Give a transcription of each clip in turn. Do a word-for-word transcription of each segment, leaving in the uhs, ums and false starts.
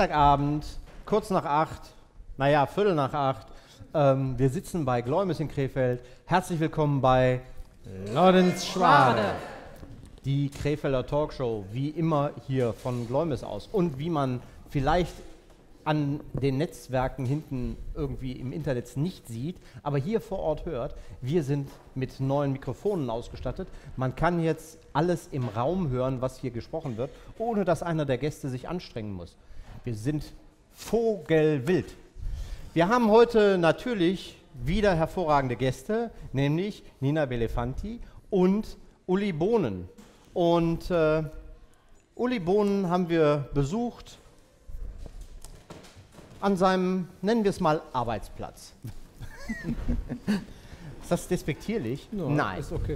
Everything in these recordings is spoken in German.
Dienstagabend, kurz nach acht, naja, Viertel nach acht. Ähm, wir sitzen bei Gleumes in Krefeld. Herzlich willkommen bei Lorenz Schwade. Die Krefelder Talkshow, wie immer hier von Gleumes aus. Und wie man vielleicht an den Netzwerken hinten irgendwie im Internet nicht sieht, aber hier vor Ort hört, wir sind mit neuen Mikrofonen ausgestattet. Man kann jetzt alles im Raum hören, was hier gesprochen wird, ohne dass einer der Gäste sich anstrengen muss. Wir sind vogelwild. Wir haben heute natürlich wieder hervorragende Gäste, nämlich Nina Belefanti und Uli Bohnen. Und äh, Uli Bohnen haben wir besucht an seinem, nennen wir es mal, Arbeitsplatz. Ist das despektierlich? No, Nein. Ist okay.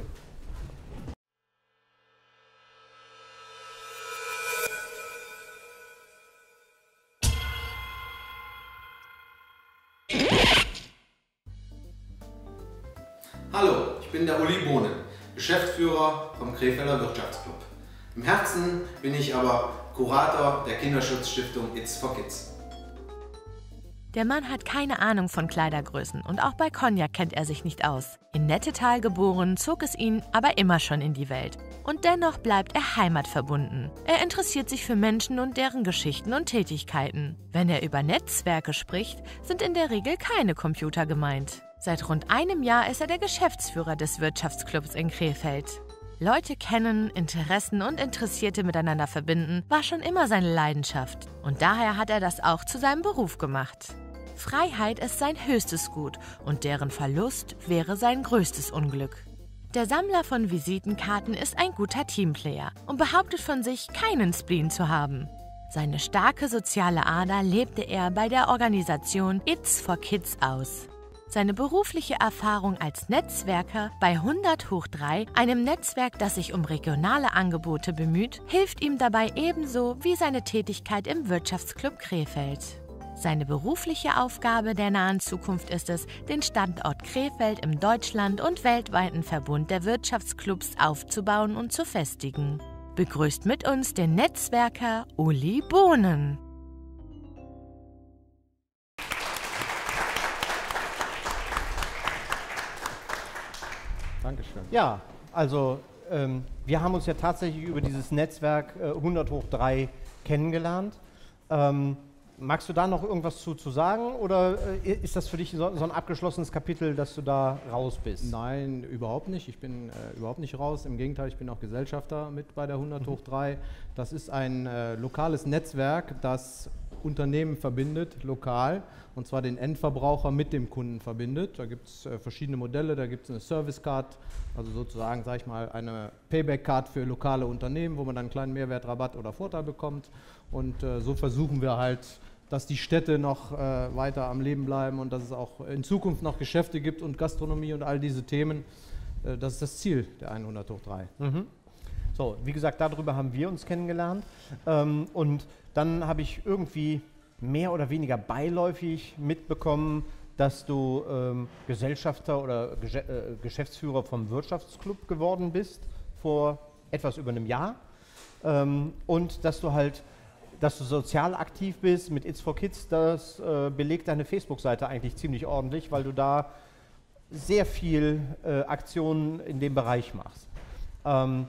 Hallo, ich bin der Uli Bohnen, Geschäftsführer vom Krefelder Wirtschaftsclub. Im Herzen bin ich aber Kurator der Kinderschutzstiftung It's for Kids. Der Mann hat keine Ahnung von Kleidergrößen und auch bei Cognac kennt er sich nicht aus. In Nettetal geboren, zog es ihn aber immer schon in die Welt. Und dennoch bleibt er heimatverbunden. Er interessiert sich für Menschen und deren Geschichten und Tätigkeiten. Wenn er über Netzwerke spricht, sind in der Regel keine Computer gemeint. Seit rund einem Jahr ist er der Geschäftsführer des Wirtschaftsclubs in Krefeld. Leute kennen, Interessen und Interessierte miteinander verbinden, war schon immer seine Leidenschaft. Und daher hat er das auch zu seinem Beruf gemacht. Freiheit ist sein höchstes Gut und deren Verlust wäre sein größtes Unglück. Der Sammler von Visitenkarten ist ein guter Teamplayer und behauptet von sich, keinen Spleen zu haben. Seine starke soziale Ader lebte er bei der Organisation It's for Kids aus. Seine berufliche Erfahrung als Netzwerker bei hundert hoch drei, einem Netzwerk, das sich um regionale Angebote bemüht, hilft ihm dabei ebenso wie seine Tätigkeit im Wirtschaftsclub Krefeld. Seine berufliche Aufgabe der nahen Zukunft ist es, den Standort Krefeld im Deutschland- und weltweiten Verbund der Wirtschaftsclubs aufzubauen und zu festigen. Begrüßt mit uns den Netzwerker Uli Bohnen. Dankeschön. Ja, also ähm, wir haben uns ja tatsächlich über dieses Netzwerk äh, hundert hoch drei kennengelernt. Ähm, magst du da noch irgendwas zu, zu sagen oder äh, ist das für dich so, so ein abgeschlossenes Kapitel, dass du da raus bist? Nein, überhaupt nicht. Ich bin äh, überhaupt nicht raus. Im Gegenteil, ich bin auch Gesellschafter mit bei der hundert hoch drei. Das ist ein äh, lokales Netzwerk, das Unternehmen verbindet, lokal, und zwar den Endverbraucher mit dem Kunden verbindet. Da gibt es äh, verschiedene Modelle, da gibt es eine Service-Card, also sozusagen, sage ich mal, eine Payback-Card für lokale Unternehmen, wo man dann einen kleinen Mehrwertrabatt oder Vorteil bekommt. Und äh, so versuchen wir halt, dass die Städte noch äh, weiter am Leben bleiben und dass es auch in Zukunft noch Geschäfte gibt und Gastronomie und all diese Themen. Äh, das ist das Ziel der hundert hoch drei. Mhm. So, wie gesagt, darüber haben wir uns kennengelernt. Ähm, und dann habe ich irgendwie mehr oder weniger beiläufig mitbekommen, dass du ähm, Gesellschafter oder Gesch äh, Geschäftsführer vom Wirtschaftsclub geworden bist vor etwas über einem Jahr. Ähm, und dass du halt, dass du sozial aktiv bist mit It's for Kids, das äh, belegt deine Facebook-Seite eigentlich ziemlich ordentlich, weil du da sehr viel äh, Aktionen in dem Bereich machst. Ähm,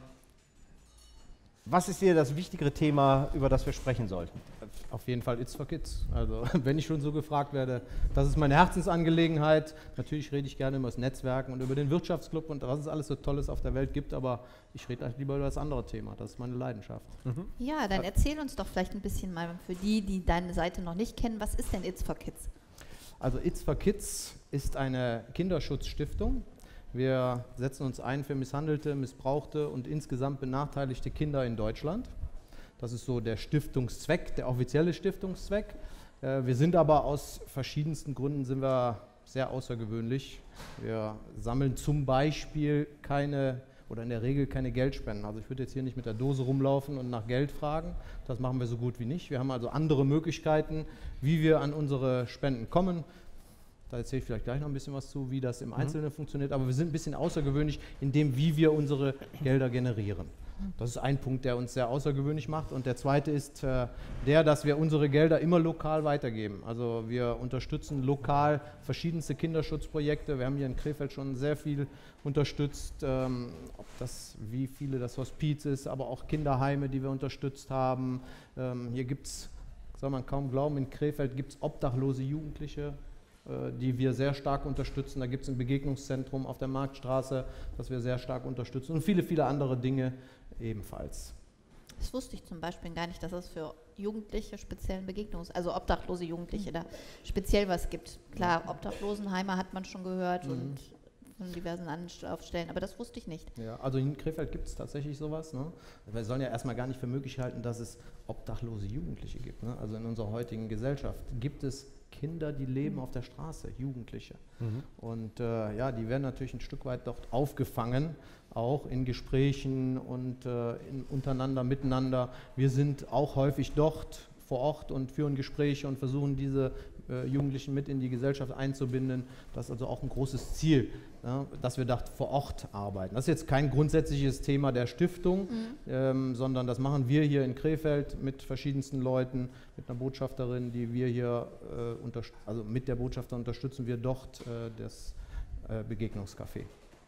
Was ist dir das wichtigere Thema, über das wir sprechen sollten? Auf jeden Fall It's for Kids. Also wenn ich schon so gefragt werde, das ist meine Herzensangelegenheit. Natürlich rede ich gerne über das Netzwerken und über den Wirtschaftsclub und was es alles so Tolles auf der Welt gibt, aber ich rede lieber über das andere Thema. Das ist meine Leidenschaft. Mhm. Ja, dann erzähl uns doch vielleicht ein bisschen mal für die, die deine Seite noch nicht kennen, was ist denn It's for Kids? Also It's for Kids ist eine Kinderschutzstiftung. Wir setzen uns ein für misshandelte, missbrauchte und insgesamt benachteiligte Kinder in Deutschland. Das ist so der Stiftungszweck, der offizielle Stiftungszweck. Wir sind aber aus verschiedensten Gründen sind wir sehr außergewöhnlich. Wir sammeln zum Beispiel keine oder in der Regel keine Geldspenden. Also ich würde jetzt hier nicht mit der Dose rumlaufen und nach Geld fragen. Das machen wir so gut wie nicht. Wir haben also andere Möglichkeiten, wie wir an unsere Spenden kommen. Da erzähle ich vielleicht gleich noch ein bisschen was zu, wie das im Einzelnen mhm. funktioniert. Aber wir sind ein bisschen außergewöhnlich in dem, wie wir unsere Gelder generieren. Das ist ein Punkt, der uns sehr außergewöhnlich macht. Und der zweite ist äh, der, dass wir unsere Gelder immer lokal weitergeben. Also wir unterstützen lokal verschiedenste Kinderschutzprojekte. Wir haben hier in Krefeld schon sehr viel unterstützt, ähm, ob das, wie viele das Hospiz ist, aber auch Kinderheime, die wir unterstützt haben. Ähm, hier gibt es, soll man kaum glauben, in Krefeld gibt es obdachlose Jugendliche, äh, die wir sehr stark unterstützen. Da gibt es ein Begegnungszentrum auf der Marktstraße, das wir sehr stark unterstützen und viele, viele andere Dinge ebenfalls. Das wusste ich zum Beispiel gar nicht, dass es für Jugendliche speziellen Begegnungs-, also obdachlose Jugendliche da speziell was gibt. Klar, Obdachlosenheime hat man schon gehört mhm. und von diversen Anlaufstellen, aber das wusste ich nicht. Ja, also in Krefeld gibt es tatsächlich sowas. Ne? Wir sollen ja erstmal gar nicht für möglich halten, dass es obdachlose Jugendliche gibt. Ne? Also in unserer heutigen Gesellschaft gibt es Kinder, die leben mhm. auf der Straße, Jugendliche. Mhm. Und äh, ja, die werden natürlich ein Stück weit dort aufgefangen, auch in Gesprächen und äh, in, untereinander, miteinander. Wir sind auch häufig dort vor Ort und führen Gespräche und versuchen diese äh, Jugendlichen mit in die Gesellschaft einzubinden. Das ist also auch ein großes Ziel, ja, dass wir dort vor Ort arbeiten. Das ist jetzt kein grundsätzliches Thema der Stiftung, mhm. ähm, sondern das machen wir hier in Krefeld mit verschiedensten Leuten, mit einer Botschafterin, die wir hier, äh, also mit der Botschafterin unterstützen wir dort äh, das äh, Begegnungscafé.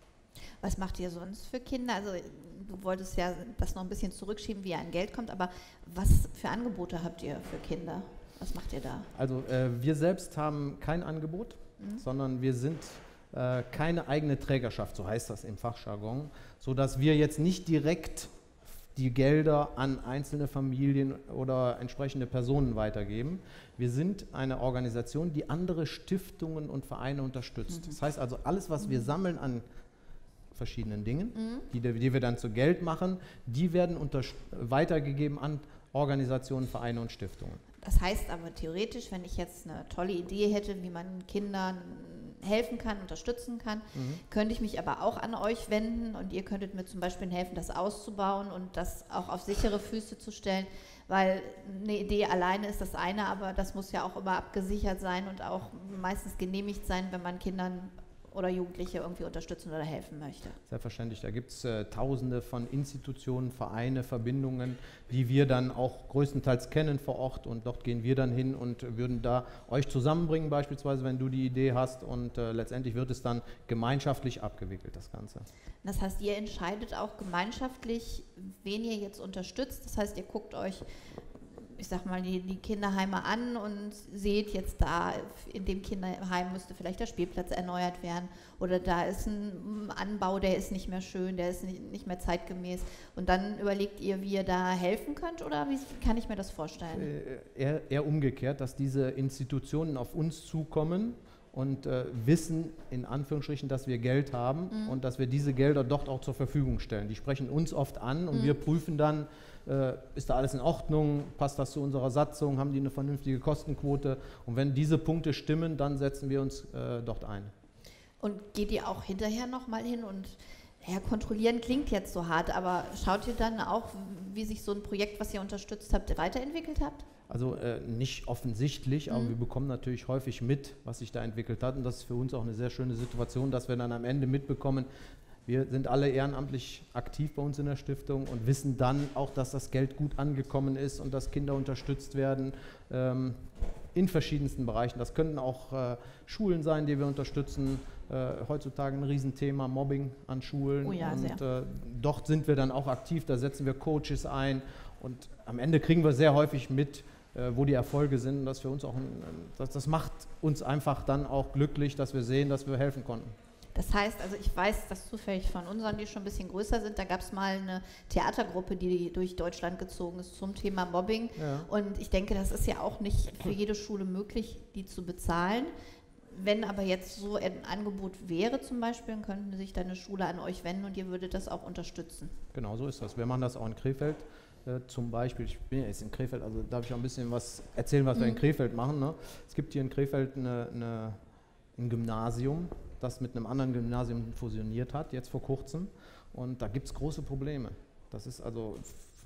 Was macht ihr sonst für Kinder? Also du wolltest ja das noch ein bisschen zurückschieben, wie ihr an Geld kommt, aber was für Angebote habt ihr für Kinder? Was macht ihr da? Also äh, wir selbst haben kein Angebot, mhm. sondern wir sind äh, keine eigene Trägerschaft, so heißt das im Fachjargon, sodass wir jetzt nicht direkt die Gelder an einzelne Familien oder entsprechende Personen weitergeben. Wir sind eine Organisation, die andere Stiftungen und Vereine unterstützt. Mhm. Das heißt also, alles, was mhm. wir sammeln an verschiedenen Dingen, mhm. die, die wir dann zu Geld machen, die werden unter, weitergegeben an Organisationen, Vereine und Stiftungen. Das heißt aber theoretisch, wenn ich jetzt eine tolle Idee hätte, wie man Kindern helfen kann, unterstützen kann, mhm. könnte ich mich aber auch an euch wenden und ihr könntet mir zum Beispiel helfen, das auszubauen und das auch auf sichere Füße zu stellen, weil eine Idee alleine ist das eine, aber das muss ja auch immer abgesichert sein und auch meistens genehmigt sein, wenn man Kindern oder Jugendliche irgendwie unterstützen oder helfen möchte. Selbstverständlich, da gibt es äh, tausende von Institutionen, Vereine, Verbindungen, die wir dann auch größtenteils kennen vor Ort und dort gehen wir dann hin und würden da euch zusammenbringen, beispielsweise wenn du die Idee hast und äh, letztendlich wird es dann gemeinschaftlich abgewickelt, das Ganze. Das heißt, ihr entscheidet auch gemeinschaftlich, wen ihr jetzt unterstützt, das heißt, ihr guckt euch ich sag mal, die, die Kinderheime an und seht jetzt da, in dem Kinderheim müsste vielleicht der Spielplatz erneuert werden oder da ist ein Anbau, der ist nicht mehr schön, der ist nicht, nicht mehr zeitgemäß und dann überlegt ihr, wie ihr da helfen könnt oder wie kann ich mir das vorstellen? Äh, eher, eher umgekehrt, dass diese Institutionen auf uns zukommen und äh, wissen, in Anführungsstrichen, dass wir Geld haben mhm. und dass wir diese Gelder dort auch zur Verfügung stellen. Die sprechen uns oft an und mhm. wir prüfen dann, äh, ist da alles in Ordnung, passt das zu unserer Satzung, haben die eine vernünftige Kostenquote und wenn diese Punkte stimmen, dann setzen wir uns äh, dort ein. Und geht ihr auch hinterher nochmal hin und ja, kontrollieren klingt jetzt so hart, aber schaut ihr dann auch, wie sich so ein Projekt, was ihr unterstützt habt, weiterentwickelt habt? Also äh, nicht offensichtlich, aber mhm. wir bekommen natürlich häufig mit, was sich da entwickelt hat und das ist für uns auch eine sehr schöne Situation, dass wir dann am Ende mitbekommen, wir sind alle ehrenamtlich aktiv bei uns in der Stiftung und wissen dann auch, dass das Geld gut angekommen ist und dass Kinder unterstützt werden ähm, in verschiedensten Bereichen. Das können auch äh, Schulen sein, die wir unterstützen. Äh, heutzutage ein Riesenthema, Mobbing an Schulen. Oh ja, und äh, dort sind wir dann auch aktiv, da setzen wir Coaches ein und am Ende kriegen wir sehr häufig mit, äh, wo die Erfolge sind. Und das, für uns auch ein, das, das macht uns einfach dann auch glücklich, dass wir sehen, dass wir helfen konnten. Das heißt, also ich weiß, dass zufällig von unseren, die schon ein bisschen größer sind, da gab es mal eine Theatergruppe, die durch Deutschland gezogen ist zum Thema Mobbing. Ja. Und ich denke, das ist ja auch nicht für jede Schule möglich, die zu bezahlen. Wenn aber jetzt so ein Angebot wäre zum Beispiel, dann könnte sich deine Schule an euch wenden und ihr würdet das auch unterstützen. Genau, so ist das. Wir machen das auch in Krefeld. Äh, zum Beispiel, ich bin ja jetzt in Krefeld, also darf ich auch ein bisschen was erzählen, was mhm. wir in Krefeld machen. Ne? Es gibt hier in Krefeld eine, eine, ein Gymnasium, das mit einem anderen Gymnasium fusioniert hat, jetzt vor kurzem. Und da gibt es große Probleme. Das ist also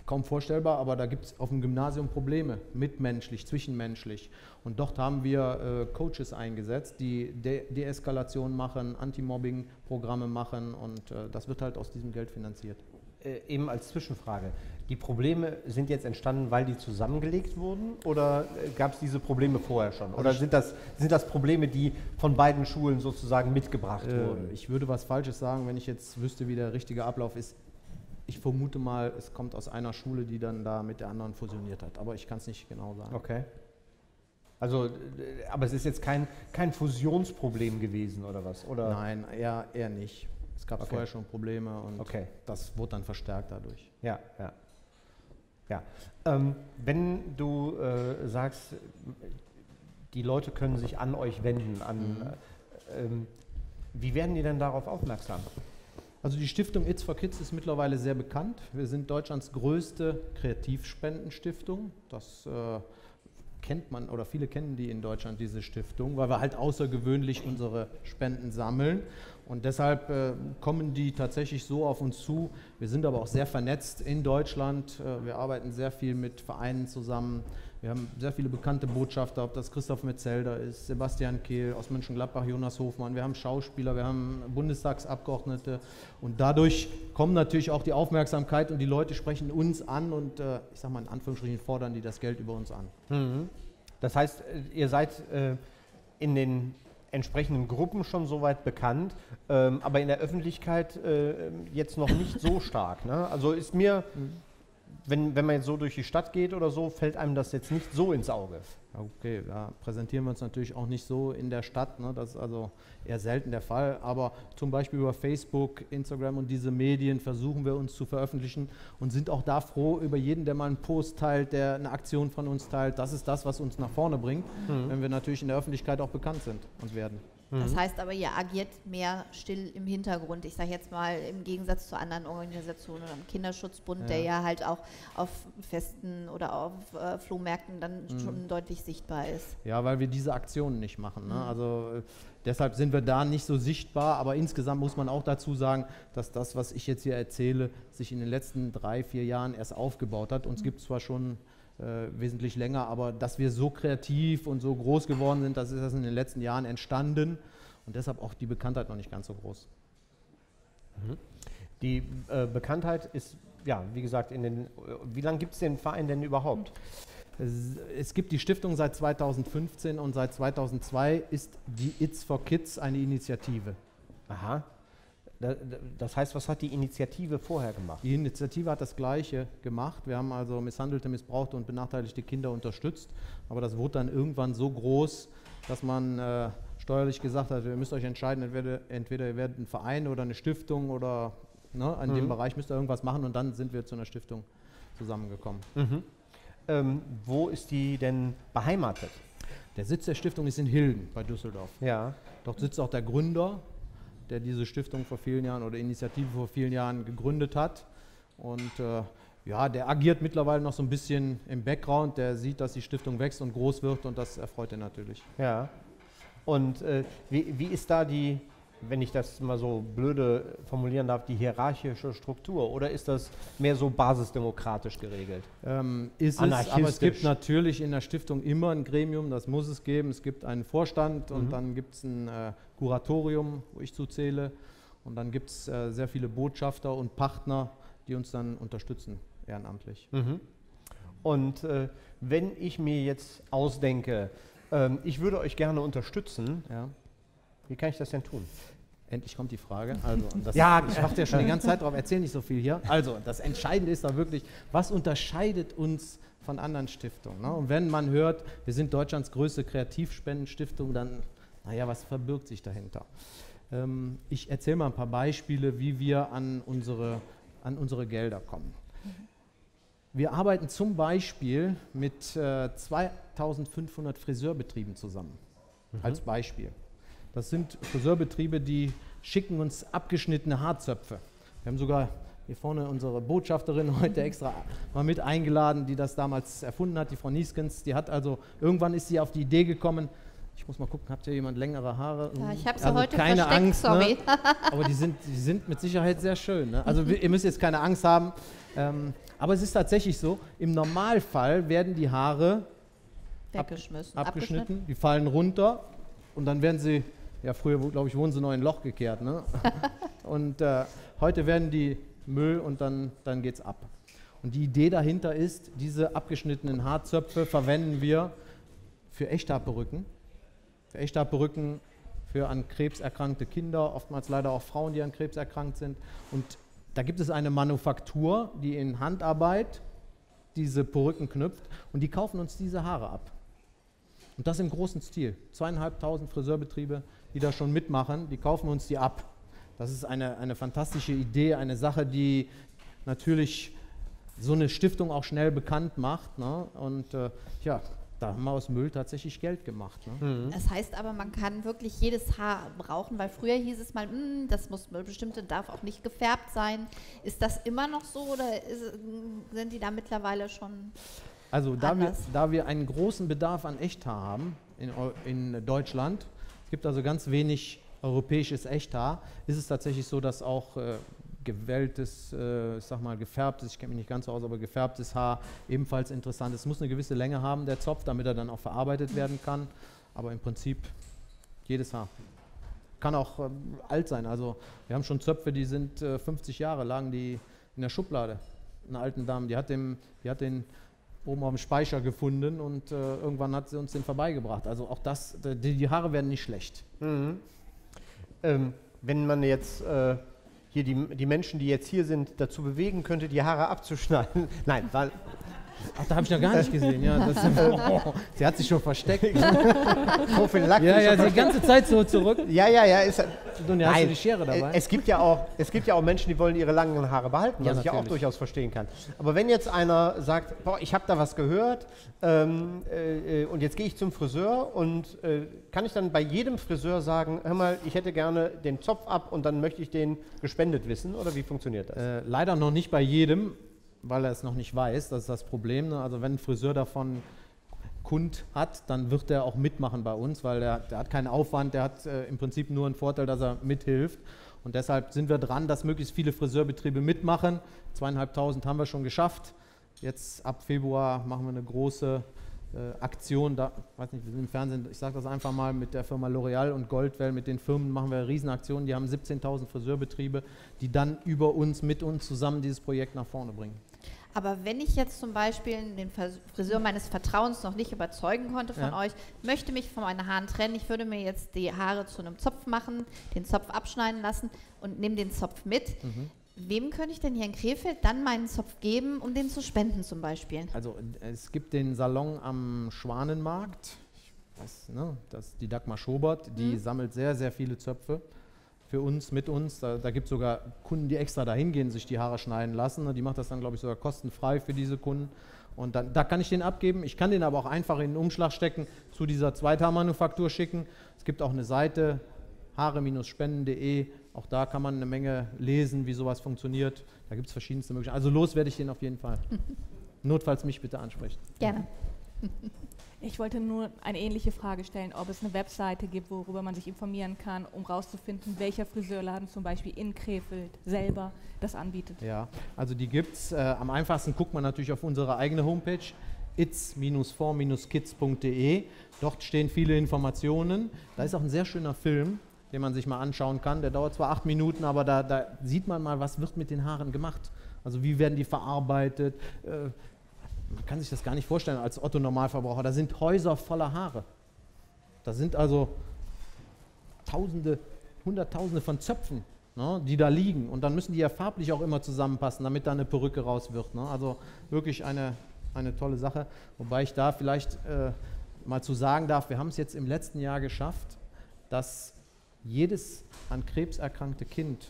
kaum vorstellbar, aber da gibt es auf dem Gymnasium Probleme, mitmenschlich, zwischenmenschlich. Und dort haben wir äh, Coaches eingesetzt, die De Deeskalation machen, Anti-Mobbing-Programme machen und äh, das wird halt aus diesem Geld finanziert. Äh, eben als Zwischenfrage, die Probleme sind jetzt entstanden, weil die zusammengelegt wurden oder äh, gab es diese Probleme vorher schon? Oder sind das, sind das Probleme, die von beiden Schulen sozusagen mitgebracht Äh, wurden? ich würde was Falsches sagen, wenn ich jetzt wüsste, wie der richtige Ablauf ist. Ich vermute mal, es kommt aus einer Schule, die dann da mit der anderen fusioniert hat, aber ich kann es nicht genau sagen. Okay. Also, äh, aber es ist jetzt kein, kein Fusionsproblem gewesen oder was? Oder? Nein, eher, eher nicht. Es gab Okay. vorher schon Probleme und Okay. das wurde dann verstärkt dadurch. Ja, ja. ja. Ähm, wenn du äh, sagst, die Leute können sich an euch wenden, an, Mhm. äh, ähm, wie werden die denn darauf aufmerksam? Also die Stiftung It's for Kids ist mittlerweile sehr bekannt. Wir sind Deutschlands größte Kreativspendenstiftung. Das äh, kennt man oder viele kennen die in Deutschland, diese Stiftung, weil wir halt außergewöhnlich unsere Spenden sammeln. Und deshalb äh, kommen die tatsächlich so auf uns zu. Wir sind aber auch sehr vernetzt in Deutschland. Äh, wir arbeiten sehr viel mit Vereinen zusammen. Wir haben sehr viele bekannte Botschafter, ob das Christoph Metzelder ist, Sebastian Kehl aus Mönchengladbach, Jonas Hofmann. Wir haben Schauspieler, wir haben Bundestagsabgeordnete. Und dadurch kommt natürlich auch die Aufmerksamkeit und die Leute sprechen uns an und äh, ich sage mal in Anführungsstrichen fordern die das Geld über uns an. Mhm. Das heißt, äh, ihr seid äh, in den entsprechenden Gruppen schon soweit bekannt, ähm, aber in der Öffentlichkeit äh, jetzt noch nicht so stark. Ne? Also ist mir, wenn, wenn man jetzt so durch die Stadt geht oder so, fällt einem das jetzt nicht so ins Auge. Okay, da präsentieren wir uns natürlich auch nicht so in der Stadt, ne? Das ist also eher selten der Fall, aber zum Beispiel über Facebook, Instagram und diese Medien versuchen wir uns zu veröffentlichen und sind auch da froh über jeden, der mal einen Post teilt, der eine Aktion von uns teilt. Das ist das, was uns nach vorne bringt, mhm. wenn wir natürlich in der Öffentlichkeit auch bekannt sind und werden. Das heißt aber, ihr agiert mehr still im Hintergrund. Ich sage jetzt mal im Gegensatz zu anderen Organisationen oder dem Kinderschutzbund, ja. der ja halt auch auf Festen oder auf äh, Flohmärkten dann mhm. schon deutlich sichtbar ist. Ja, weil wir diese Aktionen nicht machen. Ne? Mhm. Also äh, deshalb sind wir da nicht so sichtbar, aber insgesamt muss man auch dazu sagen, dass das, was ich jetzt hier erzähle, sich in den letzten drei, vier Jahren erst aufgebaut hat. Uns mhm. gibt es zwar schon Äh, wesentlich länger, aber dass wir so kreativ und so groß geworden sind, das ist erst in den letzten Jahren entstanden und deshalb auch die Bekanntheit noch nicht ganz so groß. Mhm. Die äh, Bekanntheit ist, ja, wie gesagt, in den, wie lange gibt es den Verein denn überhaupt? Es, es gibt die Stiftung seit zweitausendfünfzehn und seit zweitausendzwei ist die It's for Kids eine Initiative. Aha. Das heißt, was hat die Initiative vorher gemacht? Die Initiative hat das Gleiche gemacht. Wir haben also misshandelte, missbrauchte und benachteiligte Kinder unterstützt. Aber das wurde dann irgendwann so groß, dass man äh, steuerlich gesagt hat, ihr müsst euch entscheiden, entweder, entweder ihr werdet ein Verein oder eine Stiftung oder ne, in mhm. dem Bereich müsst ihr irgendwas machen. Und dann sind wir zu einer Stiftung zusammengekommen. Mhm. Ähm, wo ist die denn beheimatet? Der Sitz der Stiftung ist in Hilden bei Düsseldorf. Ja. Dort sitzt auch der Gründer, der diese Stiftung vor vielen Jahren oder Initiative vor vielen Jahren gegründet hat. Und äh, ja, der agiert mittlerweile noch so ein bisschen im Background, der sieht, dass die Stiftung wächst und groß wird und das erfreut ihn natürlich. Ja. Und äh, wie, wie ist da die, wenn ich das mal so blöde formulieren darf, die hierarchische Struktur? Oder ist das mehr so basisdemokratisch geregelt? Ähm, ist es, aber es gibt natürlich in der Stiftung immer ein Gremium, das muss es geben. Es gibt einen Vorstand und mhm. dann gibt es ein äh, Kuratorium, wo ich zuzähle. Und dann gibt es äh, sehr viele Botschafter und Partner, die uns dann unterstützen, ehrenamtlich. Mhm. Und äh, wenn ich mir jetzt ausdenke, ähm, ich würde euch gerne unterstützen, ja. Wie kann ich das denn tun? Endlich kommt die Frage. Also, das ja, ich warte ja schon die ganze Zeit drauf, erzähl nicht so viel hier. Also, das Entscheidende ist da wirklich, was unterscheidet uns von anderen Stiftungen? Ne? Und wenn man hört, wir sind Deutschlands größte Kreativspendenstiftung, dann, naja, was verbirgt sich dahinter? Ähm, ich erzähle mal ein paar Beispiele, wie wir an unsere, an unsere Gelder kommen. Wir arbeiten zum Beispiel mit äh, zweitausendfünfhundert Friseurbetrieben zusammen, mhm. als Beispiel. Das sind Friseurbetriebe, die schicken uns abgeschnittene Haarzöpfe. Wir haben sogar hier vorne unsere Botschafterin heute extra mal mit eingeladen, die das damals erfunden hat, die Frau Nieskens. Die hat also, irgendwann ist sie auf die Idee gekommen, Ich muss mal gucken, habt ihr jemand längere Haare? Ja, ich habe sie also heute keine versteckt, Angst, sorry. Ne? Aber die sind, die sind mit Sicherheit sehr schön. Ne? Also ihr müsst jetzt keine Angst haben. Ähm, aber es ist tatsächlich so, im Normalfall werden die Haare Weggeschmissen, ab, abgeschnitten, abgeschnitten. die fallen runter und dann werden sie, ja früher glaube ich, wurden sie noch in ein Loch gekehrt. Ne? Und äh, heute werden die Müll und dann, dann geht es ab. Und die Idee dahinter ist, diese abgeschnittenen Haarzöpfe verwenden wir für Echthaarperücken. Für Echthaarperücken für an Krebs erkrankte Kinder, oftmals leider auch Frauen, die an Krebs erkrankt sind. Und da gibt es eine Manufaktur, die in Handarbeit diese Perücken knüpft und die kaufen uns diese Haare ab. Und das im großen Stil. Zweieinhalbtausend Friseurbetriebe, die da schon mitmachen, die kaufen uns die ab. Das ist eine, eine fantastische Idee, eine Sache, die natürlich so eine Stiftung auch schnell bekannt macht. Ne? Und äh, ja, da haben wir aus Müll tatsächlich Geld gemacht. Ne? Mhm. Das heißt aber, man kann wirklich jedes Haar brauchen, weil früher hieß es mal, das muss bestimmte, darf auch nicht gefärbt sein. Ist das immer noch so oder ist, sind die da mittlerweile schon Also da wir, anders? da wir einen großen Bedarf an Echthaar haben in, in Deutschland, es gibt also ganz wenig europäisches Echthaar, ist es tatsächlich so, dass auch äh, gewelltes, äh, ich sag mal gefärbtes, ich kenne mich nicht ganz so aus, aber gefärbtes Haar ebenfalls interessant ist. Es muss eine gewisse Länge haben, der Zopf, damit er dann auch verarbeitet werden kann. Aber im Prinzip jedes Haar. Kann auch ähm, alt sein. Also wir haben schon Zöpfe, die sind äh, fünfzig Jahre, lagen die in der Schublade. Eine alten Dame, die hat, dem, die hat den oben auf dem Speicher gefunden und äh, irgendwann hat sie uns den vorbeigebracht. Also auch das, die, die Haare werden nicht schlecht. Mhm. Ähm, wenn man jetzt äh, hier die, die Menschen, die jetzt hier sind, dazu bewegen könnte, die Haare abzuschneiden. Nein, weil... Ach, da habe ich noch gar nicht gesehen. Ja, das, oh, sie hat sich schon versteckt. Prophylaktisch. Ja, ja, die ganze Zeit so zurück. Ja, ja, ja. Ist, Und ja, hast nein, du die Schere dabei? Es gibt, ja auch, es gibt ja auch Menschen, die wollen ihre langen Haare behalten, Ja, was ich ja auch natürlich. durchaus verstehen kann. Aber wenn jetzt einer sagt, boah, ich habe da was gehört ähm, äh, und jetzt gehe ich zum Friseur und äh, kann ich dann bei jedem Friseur sagen, hör mal, ich hätte gerne den Zopf ab und dann möchte ich den gespendet wissen? Oder wie funktioniert das? Äh, leider noch nicht bei jedem, weil er es noch nicht weiß. Das ist das Problem. Ne? Also wenn ein Friseur davon Kund hat, dann wird er auch mitmachen bei uns, weil der, der hat keinen Aufwand, der hat äh, im Prinzip nur einen Vorteil, dass er mithilft. Und deshalb sind wir dran, dass möglichst viele Friseurbetriebe mitmachen. Zweieinhalbtausend haben wir schon geschafft. Jetzt ab Februar machen wir eine große äh, Aktion. Da, weiß nicht, wir sind im Fernsehen, ich sage das einfach mal, mit der Firma L'Oreal und Goldwell, mit den Firmen machen wir Riesenaktionen. Die haben siebzehntausend Friseurbetriebe, die dann über uns, mit uns zusammen dieses Projekt nach vorne bringen. Aber wenn ich jetzt zum Beispiel den Friseur meines Vertrauens noch nicht überzeugen konnte von Ja. euch, möchte mich von meinen Haaren trennen, ich würde mir jetzt die Haare zu einem Zopf machen, den Zopf abschneiden lassen und nehme den Zopf mit. Mhm. Wem könnte ich denn hier in Krefeld dann meinen Zopf geben, um den zu spenden zum Beispiel? Also es gibt den Salon am Schwanenmarkt, ich weiß, ne, das ist die Dagmar Schobert, die Mhm. sammelt sehr, sehr viele Zöpfe für uns, mit uns. Da, da gibt es sogar Kunden, die extra dahin gehen, sich die Haare schneiden lassen. Die macht das dann, glaube ich, sogar kostenfrei für diese Kunden. Und dann, da kann ich den abgeben. Ich kann den aber auch einfach in den Umschlag stecken, zu dieser Zweithaarmanufaktur schicken. Es gibt auch eine Seite, haare spenden punkt de. Auch da kann man eine Menge lesen, wie sowas funktioniert. Da gibt es verschiedenste Möglichkeiten. Also los werde ich den auf jeden Fall. Notfalls mich bitte ansprechen. Gerne. Ich wollte nur eine ähnliche Frage stellen, ob es eine Webseite gibt, worüber man sich informieren kann, um rauszufinden, welcher Friseurladen zum Beispiel in Krefeld selber das anbietet. Ja, also die gibt es. Äh, am einfachsten guckt man natürlich auf unsere eigene Homepage, its for kids punkt de. Dort stehen viele Informationen. Da ist auch ein sehr schöner Film, den man sich mal anschauen kann. Der dauert zwar acht Minuten, aber da, da sieht man mal, was wird mit den Haaren gemacht. Also wie werden die verarbeitet. Äh, Man kann sich das gar nicht vorstellen als Otto-Normalverbraucher. Da sind Häuser voller Haare. Da sind also Tausende, Hunderttausende von Zöpfen, ne, die da liegen. Und dann müssen die ja farblich auch immer zusammenpassen, damit da eine Perücke raus wird. Ne. Also wirklich eine, eine tolle Sache. Wobei ich da vielleicht äh, mal zu sagen darf, wir haben es jetzt im letzten Jahr geschafft, dass jedes an Krebs erkrankte Kind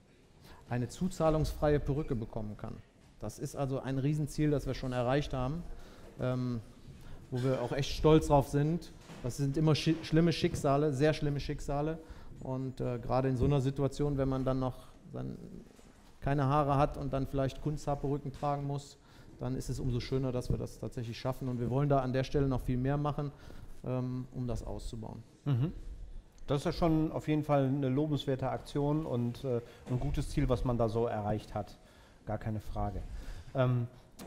eine zuzahlungsfreie Perücke bekommen kann. Das ist also ein Riesenziel, das wir schon erreicht haben, ähm, wo wir auch echt stolz drauf sind. Das sind immer schi schlimme Schicksale, sehr schlimme Schicksale. Und äh, gerade in so einer Situation, wenn man dann noch dann keine Haare hat und dann vielleicht Kunsthaarperücken tragen muss, dann ist es umso schöner, dass wir das tatsächlich schaffen. Und wir wollen da an der Stelle noch viel mehr machen. ähm, um das auszubauen. Mhm. Das ist ja schon auf jeden Fall eine lobenswerte Aktion und äh, ein gutes Ziel, was man da so erreicht hat. Gar keine Frage. Ähm,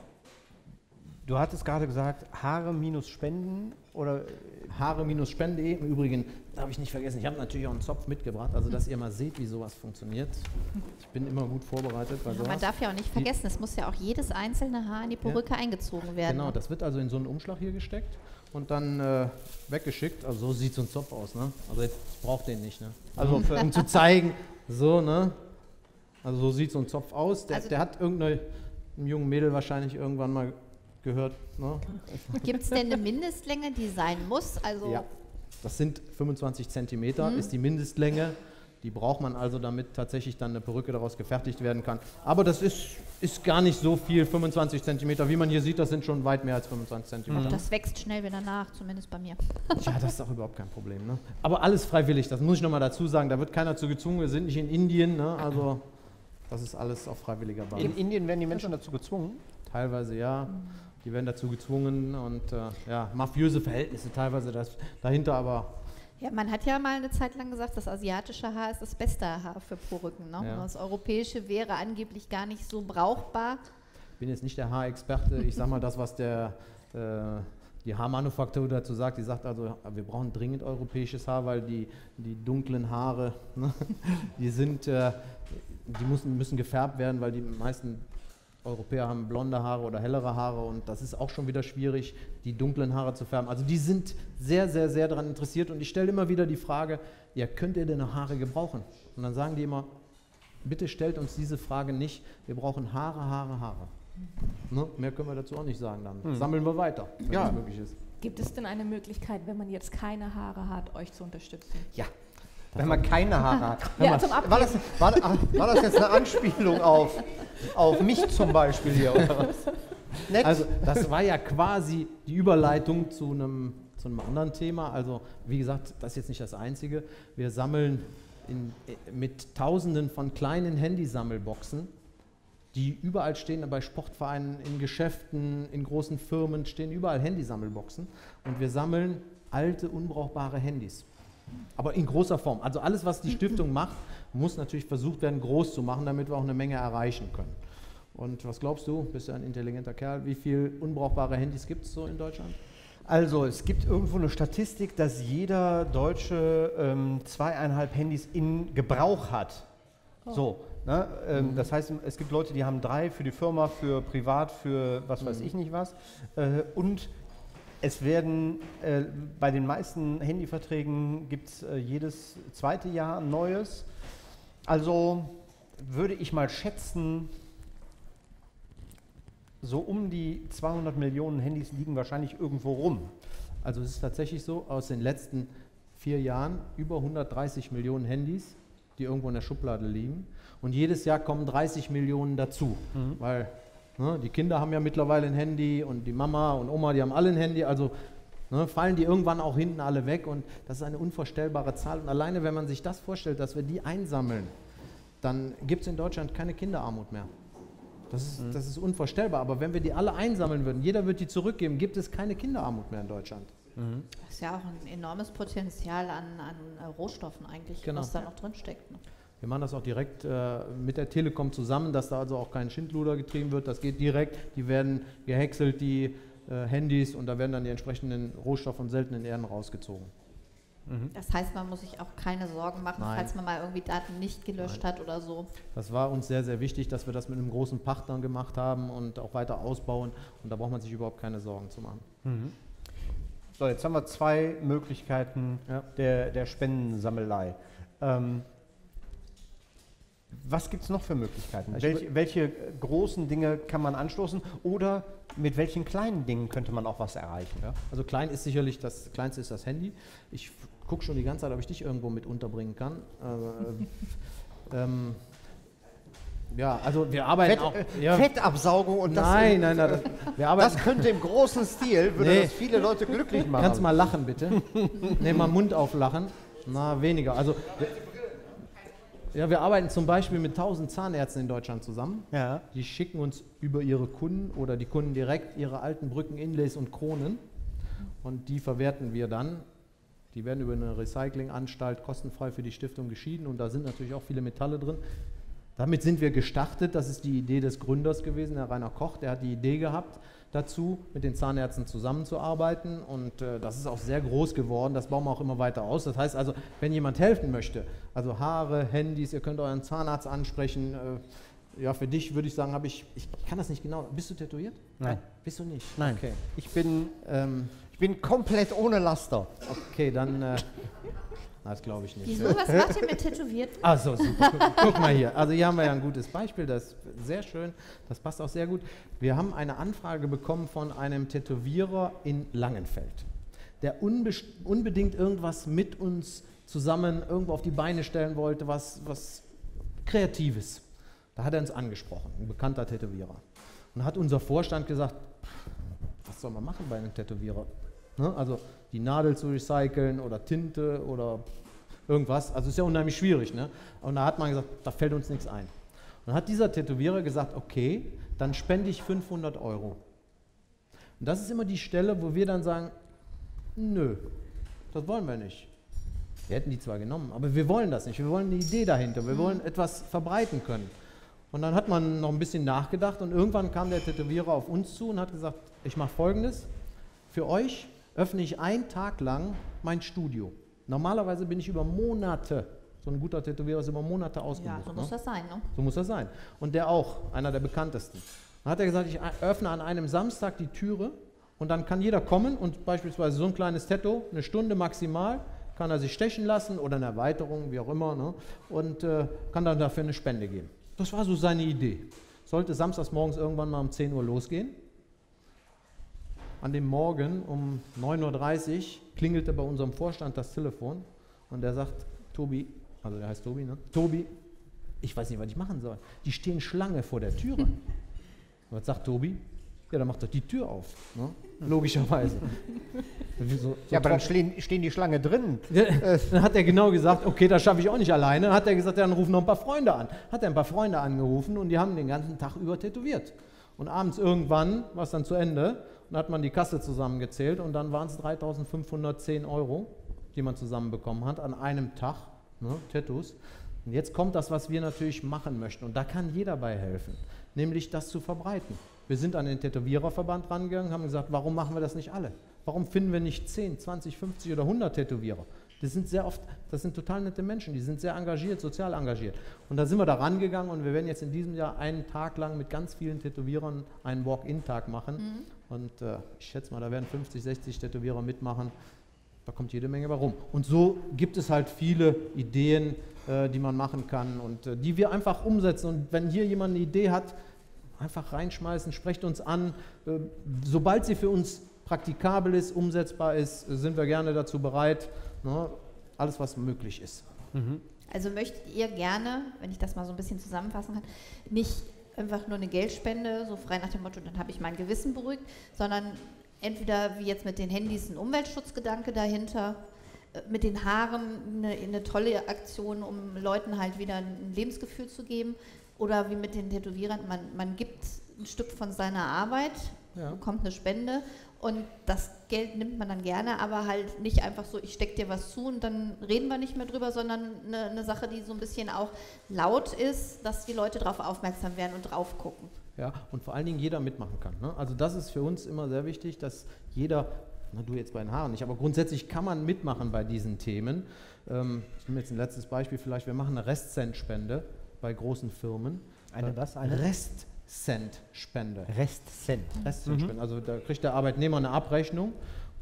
du hattest gerade gesagt, Haare minus Spenden oder Haare minus Spende. Im Übrigen, habe ich nicht vergessen, ich habe natürlich auch einen Zopf mitgebracht, also dass ihr mal seht, wie sowas funktioniert. Ich bin immer gut vorbereitet bei Ja, sowas. man darf ja auch nicht vergessen, es muss ja auch jedes einzelne Haar in die Perücke ja. eingezogen werden. Genau, das wird also in so einen Umschlag hier gesteckt und dann äh, weggeschickt. Also so sieht so ein Zopf aus, ne? Also jetzt, ich brauche den nicht, ne? Also für, um zu zeigen, so, ne? Also so sieht so ein Zopf aus. Der, also der hat irgendeinem jungen Mädel wahrscheinlich irgendwann mal gehört. Ne? Gibt es denn eine Mindestlänge, die sein muss? Also ja, das sind fünfundzwanzig Zentimeter, mhm. ist die Mindestlänge. Die braucht man also, damit tatsächlich dann eine Perücke daraus gefertigt werden kann. Aber das ist, ist gar nicht so viel, fünfundzwanzig Zentimeter. Wie man hier sieht, das sind schon weit mehr als fünfundzwanzig Zentimeter. Mhm. Das wächst schnell wieder nach, zumindest bei mir. Ja, das ist auch überhaupt kein Problem. Ne? Aber alles freiwillig, das muss ich nochmal dazu sagen. Da wird keiner zu gezwungen, wir sind nicht in Indien, ne? Also das ist alles auf freiwilliger Basis. In Indien werden die Menschen dazu gezwungen? Teilweise ja. Die werden dazu gezwungen und äh, ja, mafiöse Verhältnisse teilweise das, dahinter, aber... Ja, man hat ja mal eine Zeit lang gesagt, das asiatische Haar ist das beste Haar für Perücken. Ne? Ja. Das europäische wäre angeblich gar nicht so brauchbar. Ich bin jetzt nicht der Haarexperte, ich sage mal das, was der, äh, die Haarmanufaktur dazu sagt. Die sagt also, wir brauchen dringend europäisches Haar, weil die, die dunklen Haare, ne, die sind, äh, die müssen, müssen gefärbt werden, weil die meisten Europäer haben blonde Haare oder hellere Haare und das ist auch schon wieder schwierig, die dunklen Haare zu färben. Also die sind sehr, sehr, sehr daran interessiert und ich stelle immer wieder die Frage, ja, könnt ihr denn noch Haare gebrauchen? Und dann sagen die immer, bitte stellt uns diese Frage nicht, wir brauchen Haare, Haare, Haare. Ne? Mehr können wir dazu auch nicht sagen, dann hm. sammeln wir weiter, wenn ja. das möglich ist. Gibt es denn eine Möglichkeit, wenn man jetzt keine Haare hat, euch zu unterstützen? Ja. Wenn man keine Haare hat. Ja, zum Abgeben. War das, war, war das jetzt eine Anspielung auf, auf mich zum Beispiel hier? Oder was? Nett. Also das war ja quasi die Überleitung zu einem, zu einem anderen Thema. Also wie gesagt, das ist jetzt nicht das Einzige. Wir sammeln in, mit Tausenden von kleinen Handysammelboxen, die überall stehen, bei Sportvereinen, in Geschäften, in großen Firmen stehen überall Handysammelboxen. Und wir sammeln alte, unbrauchbare Handys. Aber in großer Form. Also alles, was die Stiftung macht, muss natürlich versucht werden, groß zu machen, damit wir auch eine Menge erreichen können. Und was glaubst du, bist ja ein intelligenter Kerl, wie viele unbrauchbare Handys gibt es so in Deutschland? Also es gibt irgendwo eine Statistik, dass jeder Deutsche ähm, zweieinhalb Handys in Gebrauch hat. Oh. So, ne? ähm, mhm. Das heißt, es gibt Leute, die haben drei für die Firma, für privat, für was weiß mhm. ich nicht was. Äh, und es werden äh, bei den meisten Handyverträgen gibt es äh, jedes zweite Jahr ein neues. Also würde ich mal schätzen, so um die zweihundert Millionen Handys liegen wahrscheinlich irgendwo rum. Also es ist tatsächlich so, aus den letzten vier Jahren über hundertdreißig Millionen Handys, die irgendwo in der Schublade liegen. Und jedes Jahr kommen dreißig Millionen dazu, mhm. weil ne, die Kinder haben ja mittlerweile ein Handy und die Mama und Oma, die haben alle ein Handy, also ne, fallen die irgendwann auch hinten alle weg und das ist eine unvorstellbare Zahl. Und alleine, wenn man sich das vorstellt, dass wir die einsammeln, dann gibt es in Deutschland keine Kinderarmut mehr. Das ist, mhm. das ist unvorstellbar, aber wenn wir die alle einsammeln würden, jeder wird die zurückgeben, gibt es keine Kinderarmut mehr in Deutschland. Mhm. Das ist ja auch ein enormes Potenzial an, an Rohstoffen eigentlich, genau. was da noch drin steckt. Ne? Wir machen das auch direkt äh, mit der Telekom zusammen, dass da also auch kein Schindluder getrieben wird. Das geht direkt, die werden gehäckselt, die äh, Handys, und da werden dann die entsprechenden Rohstoffe und seltenen Erden rausgezogen. Mhm. Das heißt, man muss sich auch keine Sorgen machen, Nein. falls man mal irgendwie Daten nicht gelöscht Nein. hat oder so. Das war uns sehr, sehr wichtig, dass wir das mit einem großen Partner gemacht haben und auch weiter ausbauen. Und da braucht man sich überhaupt keine Sorgen zu machen. Mhm. So, jetzt haben wir zwei Möglichkeiten ja. der, der Spendensammelei. Ähm, was gibt es noch für Möglichkeiten? Welche, welche großen Dinge kann man anstoßen oder mit welchen kleinen Dingen könnte man auch was erreichen? Ja, also klein ist sicherlich, das Kleinste ist das Handy. Ich gucke schon die ganze Zeit, ob ich dich irgendwo mit unterbringen kann. Äh, ähm, ja, also wir arbeiten Fett, auch... Äh, ja. Fettabsaugung und das... Nein, nein, nein. Das, wir arbeiten, das könnte im großen Stil, würde nee. das viele Leute glücklich machen. Kannst du mal lachen, bitte? Nee, mal Mund auflachen. Na, weniger. Also... Wir, Ja, wir arbeiten zum Beispiel mit tausend Zahnärzten in Deutschland zusammen. Ja. Die schicken uns über ihre Kunden oder die Kunden direkt ihre alten Brücken, Inlays und Kronen. und die verwerten wir dann. Die werden über eine Recyclinganstalt kostenfrei für die Stiftung geschieden und da sind natürlich auch viele Metalle drin. Damit sind wir gestartet, das ist die Idee des Gründers gewesen, der Rainer Koch, der hat die Idee gehabt dazu, mit den Zahnärzten zusammenzuarbeiten und äh, das ist auch sehr groß geworden, das bauen wir auch immer weiter aus. Das heißt also, wenn jemand helfen möchte, also Haare, Handys, ihr könnt euren Zahnarzt ansprechen, äh, ja, für dich würde ich sagen, habe ich, ich kann das nicht genau, bist du tätowiert? Nein. Bist du nicht? Nein. Okay. Ich bin, Ähm, ich bin komplett ohne Laster. okay, dann, äh, das glaube ich nicht. Wieso, was macht ihr mit Tätowierten? Ach so, super. Guck, guck mal hier. Also hier haben wir ja ein gutes Beispiel, das ist sehr schön, das passt auch sehr gut. Wir haben eine Anfrage bekommen von einem Tätowierer in Langenfeld, der unbe- unbedingt irgendwas mit uns zusammen irgendwo auf die Beine stellen wollte, was, was Kreatives. Da hat er uns angesprochen, ein bekannter Tätowierer. Und hat unser Vorstand gesagt, was soll man machen bei einem Tätowierer? Ne? Also die Nadel zu recyceln oder Tinte oder irgendwas, also ist ja unheimlich schwierig. Ne? Und da hat man gesagt, da fällt uns nichts ein. Und dann hat dieser Tätowierer gesagt, okay, dann spende ich fünfhundert Euro. Und das ist immer die Stelle, wo wir dann sagen, nö, das wollen wir nicht. Wir hätten die zwar genommen, aber wir wollen das nicht. Wir wollen eine Idee dahinter, wir wollen etwas verbreiten können. Und dann hat man noch ein bisschen nachgedacht und irgendwann kam der Tätowierer auf uns zu und hat gesagt, ich mache Folgendes, für euch öffne ich einen Tag lang mein Studio. Normalerweise bin ich über Monate, so ein guter Tätowierer ist über Monate ausgebucht. Ja, so muss ne? das sein, ne? So muss das sein. Und der auch, einer der bekanntesten. Dann hat er gesagt, ich öffne an einem Samstag die Türe und dann kann jeder kommen und beispielsweise so ein kleines Tattoo, eine Stunde maximal, kann er sich stechen lassen oder eine Erweiterung, wie auch immer, ne? Und äh, kann dann dafür eine Spende geben. Das war so seine Idee. Sollte samstags morgens irgendwann mal um zehn Uhr losgehen. An dem Morgen um neun Uhr dreißig klingelte bei unserem Vorstand das Telefon und der sagt, Tobi, also der heißt Tobi, ne? Tobi, ich weiß nicht, was ich machen soll. Die stehen Schlange vor der Türe. Und was sagt Tobi? Ja, dann macht doch die Tür auf, ne? Logischerweise. So, so Ja, aber dann trocken. stehen, stehen die Schlange drin. Ja, dann hat er genau gesagt, okay, das schaffe ich auch nicht alleine. Dann hat er gesagt, ja, dann rufen noch ein paar Freunde an. Hat er ein paar Freunde angerufen und die haben den ganzen Tag über tätowiert. Und abends irgendwann war es dann zu Ende und hat man die Kasse zusammengezählt und dann waren es dreitausendfünfhundertzehn Euro, die man zusammenbekommen hat an einem Tag, ne, Tattoos. Und jetzt kommt das, was wir natürlich machen möchten und da kann jeder bei helfen, nämlich das zu verbreiten. Wir sind an den Tätowiererverband rangegangen, haben gesagt, warum machen wir das nicht alle? Warum finden wir nicht zehn, zwanzig, fünfzig oder hundert Tätowierer? Das sind sehr oft, das sind total nette Menschen, die sind sehr engagiert, sozial engagiert. Und da sind wir da rangegangen und wir werden jetzt in diesem Jahr einen Tag lang mit ganz vielen Tätowierern einen Walk-in-Tag machen. Mhm. Und äh, ich schätze mal, da werden fünfzig, sechzig Tätowierer mitmachen. Da kommt jede Menge bei rum. Und so gibt es halt viele Ideen, äh, die man machen kann und äh, die wir einfach umsetzen. Und wenn hier jemand eine Idee hat, einfach reinschmeißen, sprecht uns an. Äh, sobald sie für uns praktikabel ist, umsetzbar ist, sind wir gerne dazu bereit. Ne? Alles, was möglich ist. Mhm. Also möchtet ihr gerne, wenn ich das mal so ein bisschen zusammenfassen kann, nicht einfach nur eine Geldspende, so frei nach dem Motto, dann habe ich mein Gewissen beruhigt, sondern entweder wie jetzt mit den Handys ein Umweltschutzgedanke dahinter, mit den Haaren eine, eine tolle Aktion, um Leuten halt wieder ein Lebensgefühl zu geben, oder wie mit den Tätowierern, man, man gibt ein Stück von seiner Arbeit, ja, bekommt eine Spende und das Geld nimmt man dann gerne, aber halt nicht einfach so, ich stecke dir was zu und dann reden wir nicht mehr drüber, sondern eine, eine Sache, die so ein bisschen auch laut ist, dass die Leute darauf aufmerksam werden und drauf gucken. Ja, und vor allen Dingen jeder mitmachen kann. Ne? Also das ist für uns immer sehr wichtig, dass jeder, na du jetzt bei den Haaren nicht, aber grundsätzlich kann man mitmachen bei diesen Themen. Ähm, ich nehme jetzt ein letztes Beispiel vielleicht, wir machen eine Restcent-Spende bei großen Firmen. Eine was? Eine Restcent-Spende. Restcent. Restcent-Spende. Mhm. Also da kriegt der Arbeitnehmer eine Abrechnung,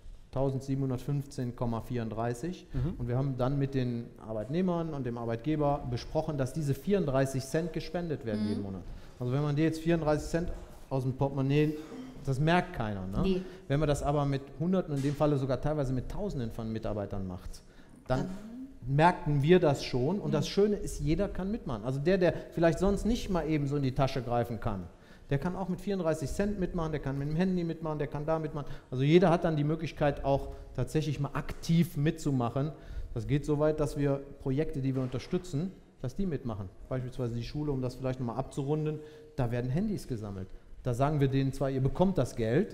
eintausendsiebenhundertfünfzehn Komma vierunddreißig. Mhm. Und wir haben dann mit den Arbeitnehmern und dem Arbeitgeber besprochen, dass diese vierunddreißig Cent gespendet werden, mhm, jeden Monat. Also wenn man dir jetzt vierunddreißig Cent aus dem Portemonnaie, das merkt keiner. Ne? Nee. Wenn man das aber mit Hunderten, in dem Falle sogar teilweise mit Tausenden von Mitarbeitern macht, dann mhm. merkten wir das schon. Und mhm. das Schöne ist, jeder kann mitmachen. Also der, der vielleicht sonst nicht mal eben so in die Tasche greifen kann, der kann auch mit vierunddreißig Cent mitmachen, der kann mit dem Handy mitmachen, der kann da mitmachen. Also jeder hat dann die Möglichkeit auch tatsächlich mal aktiv mitzumachen. Das geht so weit, dass wir Projekte, die wir unterstützen, dass die mitmachen. Beispielsweise die Schule, um das vielleicht nochmal abzurunden, da werden Handys gesammelt. Da sagen wir denen zwar, ihr bekommt das Geld,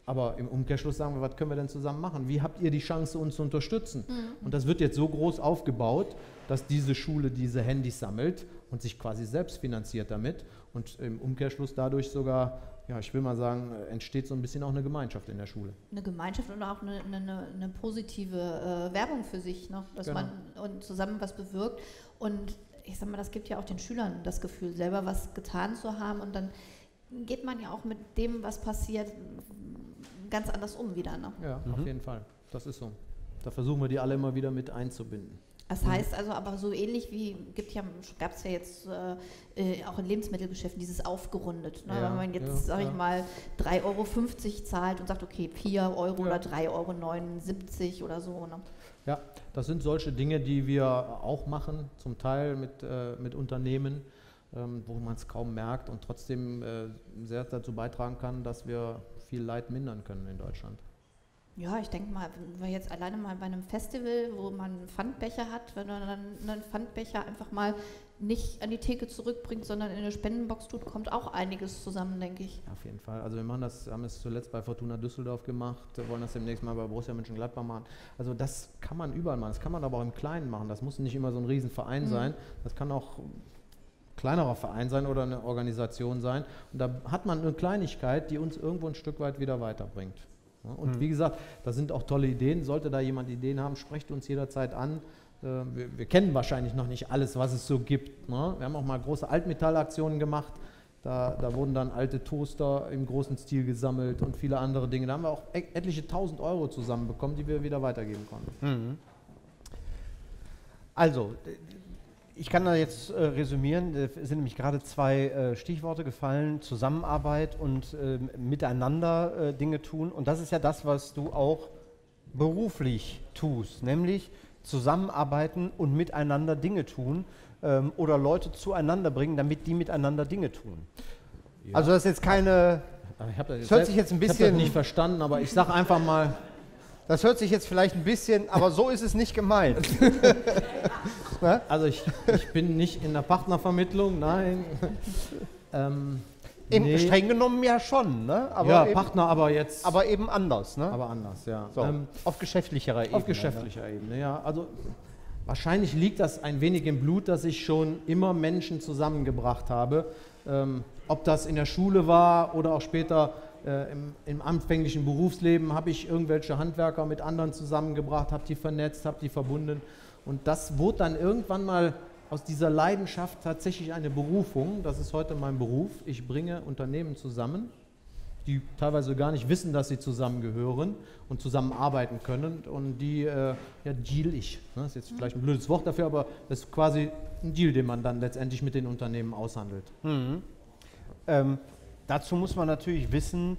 Aber im Umkehrschluss sagen wir, was können wir denn zusammen machen? Wie habt ihr die Chance, uns zu unterstützen? Mhm. Und das wird jetzt so groß aufgebaut, dass diese Schule diese Handys sammelt und sich quasi selbst finanziert damit. Und im Umkehrschluss dadurch sogar, ja, ich will mal sagen, entsteht so ein bisschen auch eine Gemeinschaft in der Schule. Eine Gemeinschaft und auch eine, eine, eine positive äh, Werbung für sich, ne? Dass genau. man und zusammen was bewirkt. Und ich sag mal, das gibt ja auch den Schülern das Gefühl, selber was getan zu haben. Und dann geht man ja auch mit dem, was passiert, ganz anders um wieder. Ne? Ja, mhm. auf jeden Fall. Das ist so. Da versuchen wir die alle immer wieder mit einzubinden. Das heißt also aber so ähnlich wie, gibt ja, gab es ja jetzt äh, auch in Lebensmittelgeschäften dieses aufgerundet. Ne? Ja, wenn man jetzt, ja, sag ich ja. mal, drei Euro fünfzig zahlt und sagt, okay, vier Euro ja. oder drei Euro neunundsiebzig oder so. Ne? Ja, das sind solche Dinge, die wir auch machen, zum Teil mit, äh, mit Unternehmen, ähm, wo man es kaum merkt und trotzdem äh, sehr dazu beitragen kann, dass wir viel Leid mindern können in Deutschland. Ja, ich denke mal, wenn wir jetzt alleine mal bei einem Festival, wo man einen Pfandbecher hat, wenn man dann einen Pfandbecher einfach mal nicht an die Theke zurückbringt, sondern in eine Spendenbox tut, kommt auch einiges zusammen, denke ich. Auf jeden Fall. Also wir machen das, haben es zuletzt bei Fortuna Düsseldorf gemacht, wollen das demnächst mal bei Borussia Mönchengladbach machen. Also das kann man überall machen, das kann man aber auch im Kleinen machen. Das muss nicht immer so ein Riesenverein mhm. sein, das kann auch kleinerer Verein sein oder eine Organisation sein. Und da hat man eine Kleinigkeit, die uns irgendwo ein Stück weit wieder weiterbringt. Und mhm. wie gesagt, da sind auch tolle Ideen. Sollte da jemand Ideen haben, sprecht uns jederzeit an. Wir, wir kennen wahrscheinlich noch nicht alles, was es so gibt. Ne? Wir haben auch mal große Altmetallaktionen gemacht. Da, da wurden dann alte Toaster im großen Stil gesammelt und viele andere Dinge. Da haben wir auch etliche tausend Euro zusammenbekommen, die wir wieder weitergeben konnten. Mhm. Also, ich kann da jetzt äh, resümieren, es sind nämlich gerade zwei äh, Stichworte gefallen, Zusammenarbeit und äh, miteinander äh, Dinge tun. Und das ist ja das, was du auch beruflich tust, nämlich zusammenarbeiten und miteinander Dinge tun ähm, oder Leute zueinander bringen, damit die miteinander Dinge tun. Ja. Also das ist jetzt keine, ich hab das, das hört sich jetzt ein bisschen... Ich habe das nicht verstanden, aber ich sage einfach mal... Das hört sich jetzt vielleicht ein bisschen, aber so ist es nicht gemeint. Also ich, ich bin nicht in der Partnervermittlung, nein. ähm, Im, nee. Streng genommen ja schon, ne? Aber ja, eben, Partner, aber jetzt... Aber eben anders, ne? Aber anders, ja. So, ähm, auf geschäftlicherer Ebene. Auf geschäftlicher ne? Ebene, ja. Also wahrscheinlich liegt das ein wenig im Blut, dass ich schon immer Menschen zusammengebracht habe. Ähm, ob das in der Schule war oder auch später äh, im, im anfänglichen Berufsleben, habe ich irgendwelche Handwerker mit anderen zusammengebracht, habe die vernetzt, habe die verbunden. Und das wurde dann irgendwann mal aus dieser Leidenschaft tatsächlich eine Berufung. Das ist heute mein Beruf. Ich bringe Unternehmen zusammen, die teilweise gar nicht wissen, dass sie zusammengehören und zusammenarbeiten können. Und die, äh, ja, deal ich. Das ist jetzt vielleicht ein blödes Wort dafür, aber das ist quasi ein Deal, den man dann letztendlich mit den Unternehmen aushandelt. Mhm. Ähm, dazu muss man natürlich wissen,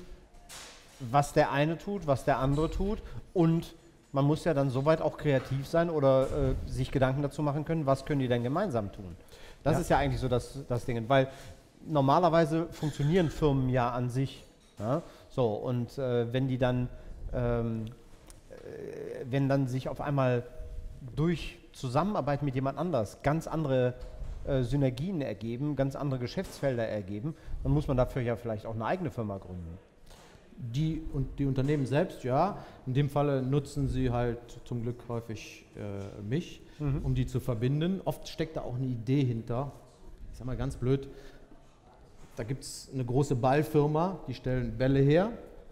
was der eine tut, was der andere tut, und man muss ja dann soweit auch kreativ sein oder äh, sich Gedanken dazu machen können, was können die denn gemeinsam tun. Das ja. ist ja eigentlich so das, das Ding, weil normalerweise funktionieren Firmen ja an sich. Ja? So, und äh, wenn die dann, ähm, äh, wenn dann sich auf einmal durch Zusammenarbeit mit jemand anders ganz andere äh, Synergien ergeben, ganz andere Geschäftsfelder ergeben, dann muss man dafür ja vielleicht auch eine eigene Firma gründen. Die, und die Unternehmen selbst, ja, in dem Falle nutzen sie halt zum Glück häufig äh, mich, mhm. um die zu verbinden. Oft steckt da auch eine Idee hinter. Ich sag mal ganz blöd, da gibt es eine große Ballfirma, die stellen Bälle her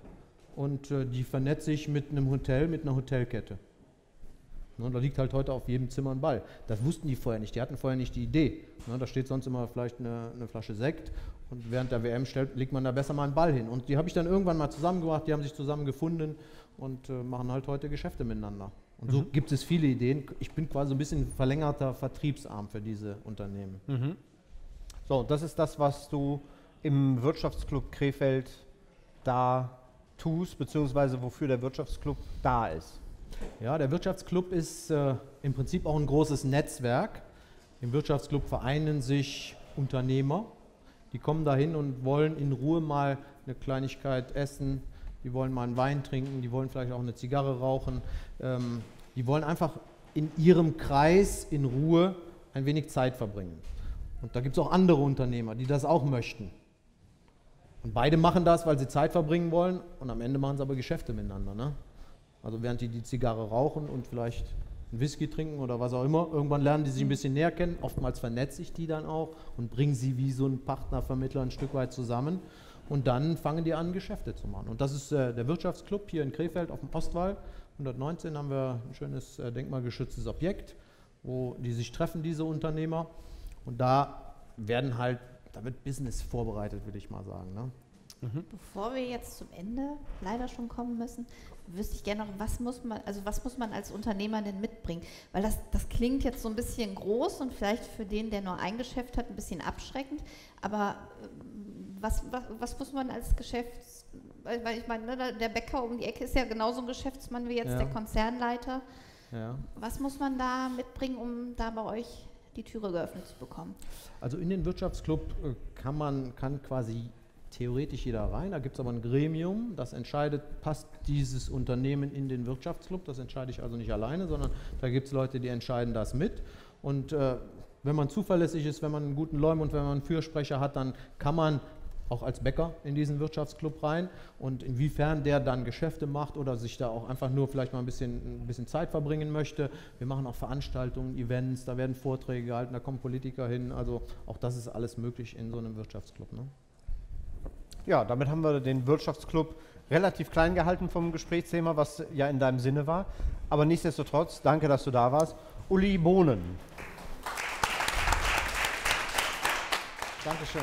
und äh, die vernetzt sich mit einem Hotel, mit einer Hotelkette. Ne, da liegt halt heute auf jedem Zimmer ein Ball. Das wussten die vorher nicht, die hatten vorher nicht die Idee. Ne, da steht sonst immer vielleicht eine, eine Flasche Sekt und während der W M stellt, legt man da besser mal einen Ball hin. Und die habe ich dann irgendwann mal zusammengebracht, die haben sich zusammen gefunden und äh, machen halt heute Geschäfte miteinander. Und so mhm. gibt es viele Ideen. Ich bin quasi ein bisschen verlängerter Vertriebsarm für diese Unternehmen. Mhm. So, das ist das, was du im Wirtschaftsclub Krefeld da tust, beziehungsweise wofür der Wirtschaftsclub da ist. Ja, der Wirtschaftsclub ist äh, im Prinzip auch ein großes Netzwerk. Im Wirtschaftsclub vereinen sich Unternehmer, die kommen dahin und wollen in Ruhe mal eine Kleinigkeit essen, die wollen mal einen Wein trinken, die wollen vielleicht auch eine Zigarre rauchen, ähm, die wollen einfach in ihrem Kreis in Ruhe ein wenig Zeit verbringen. Und da gibt es auch andere Unternehmer, die das auch möchten. Und beide machen das, weil sie Zeit verbringen wollen und am Ende machen sie aber Geschäfte miteinander. Ne? Also während die die Zigarre rauchen und vielleicht einen Whisky trinken oder was auch immer, irgendwann lernen die sich ein bisschen näher kennen. Oftmals vernetze ich die dann auch und bringe sie wie so ein Partnervermittler ein Stück weit zusammen. Und dann fangen die an, Geschäfte zu machen. Und das ist äh, der Wirtschaftsclub hier in Krefeld auf dem Ostwall. hundertneunzehn haben wir ein schönes äh, denkmalgeschütztes Objekt, wo die sich treffen, diese Unternehmer. Und da werden halt, da wird Business vorbereitet, würde ich mal sagen. Ne? Mhm. Bevor wir jetzt zum Ende leider schon kommen müssen, wüsste ich gerne noch, was muss man, also was muss man als Unternehmer denn mitbringen? Weil das, das klingt jetzt so ein bisschen groß und vielleicht für den, der nur ein Geschäft hat, ein bisschen abschreckend. Aber was, was, was muss man als Geschäfts... Weil ich meine, ne, der Bäcker um die Ecke ist ja genauso ein Geschäftsmann wie jetzt ja. der Konzernleiter. Ja. Was muss man da mitbringen, um da bei euch die Türe geöffnet zu bekommen? Also in den Wirtschaftsclub kann man kann quasi theoretisch jeder rein. Da gibt es aber ein Gremium, das entscheidet, passt dieses Unternehmen in den Wirtschaftsclub. Das entscheide ich also nicht alleine, sondern da gibt es Leute, die entscheiden das mit. Und äh, wenn man zuverlässig ist, wenn man einen guten Leumund, wenn man einen Fürsprecher hat, dann kann man auch als Bäcker in diesen Wirtschaftsclub rein. Und inwiefern der dann Geschäfte macht oder sich da auch einfach nur vielleicht mal ein bisschen, ein bisschen Zeit verbringen möchte. Wir machen auch Veranstaltungen, Events, da werden Vorträge gehalten, da kommen Politiker hin. Also auch das ist alles möglich in so einem Wirtschaftsclub. Ne? Ja, damit haben wir den Wirtschaftsclub relativ klein gehalten vom Gesprächsthema, was ja in deinem Sinne war. Aber nichtsdestotrotz, danke, dass du da warst. Uli Bohnen. Dankeschön.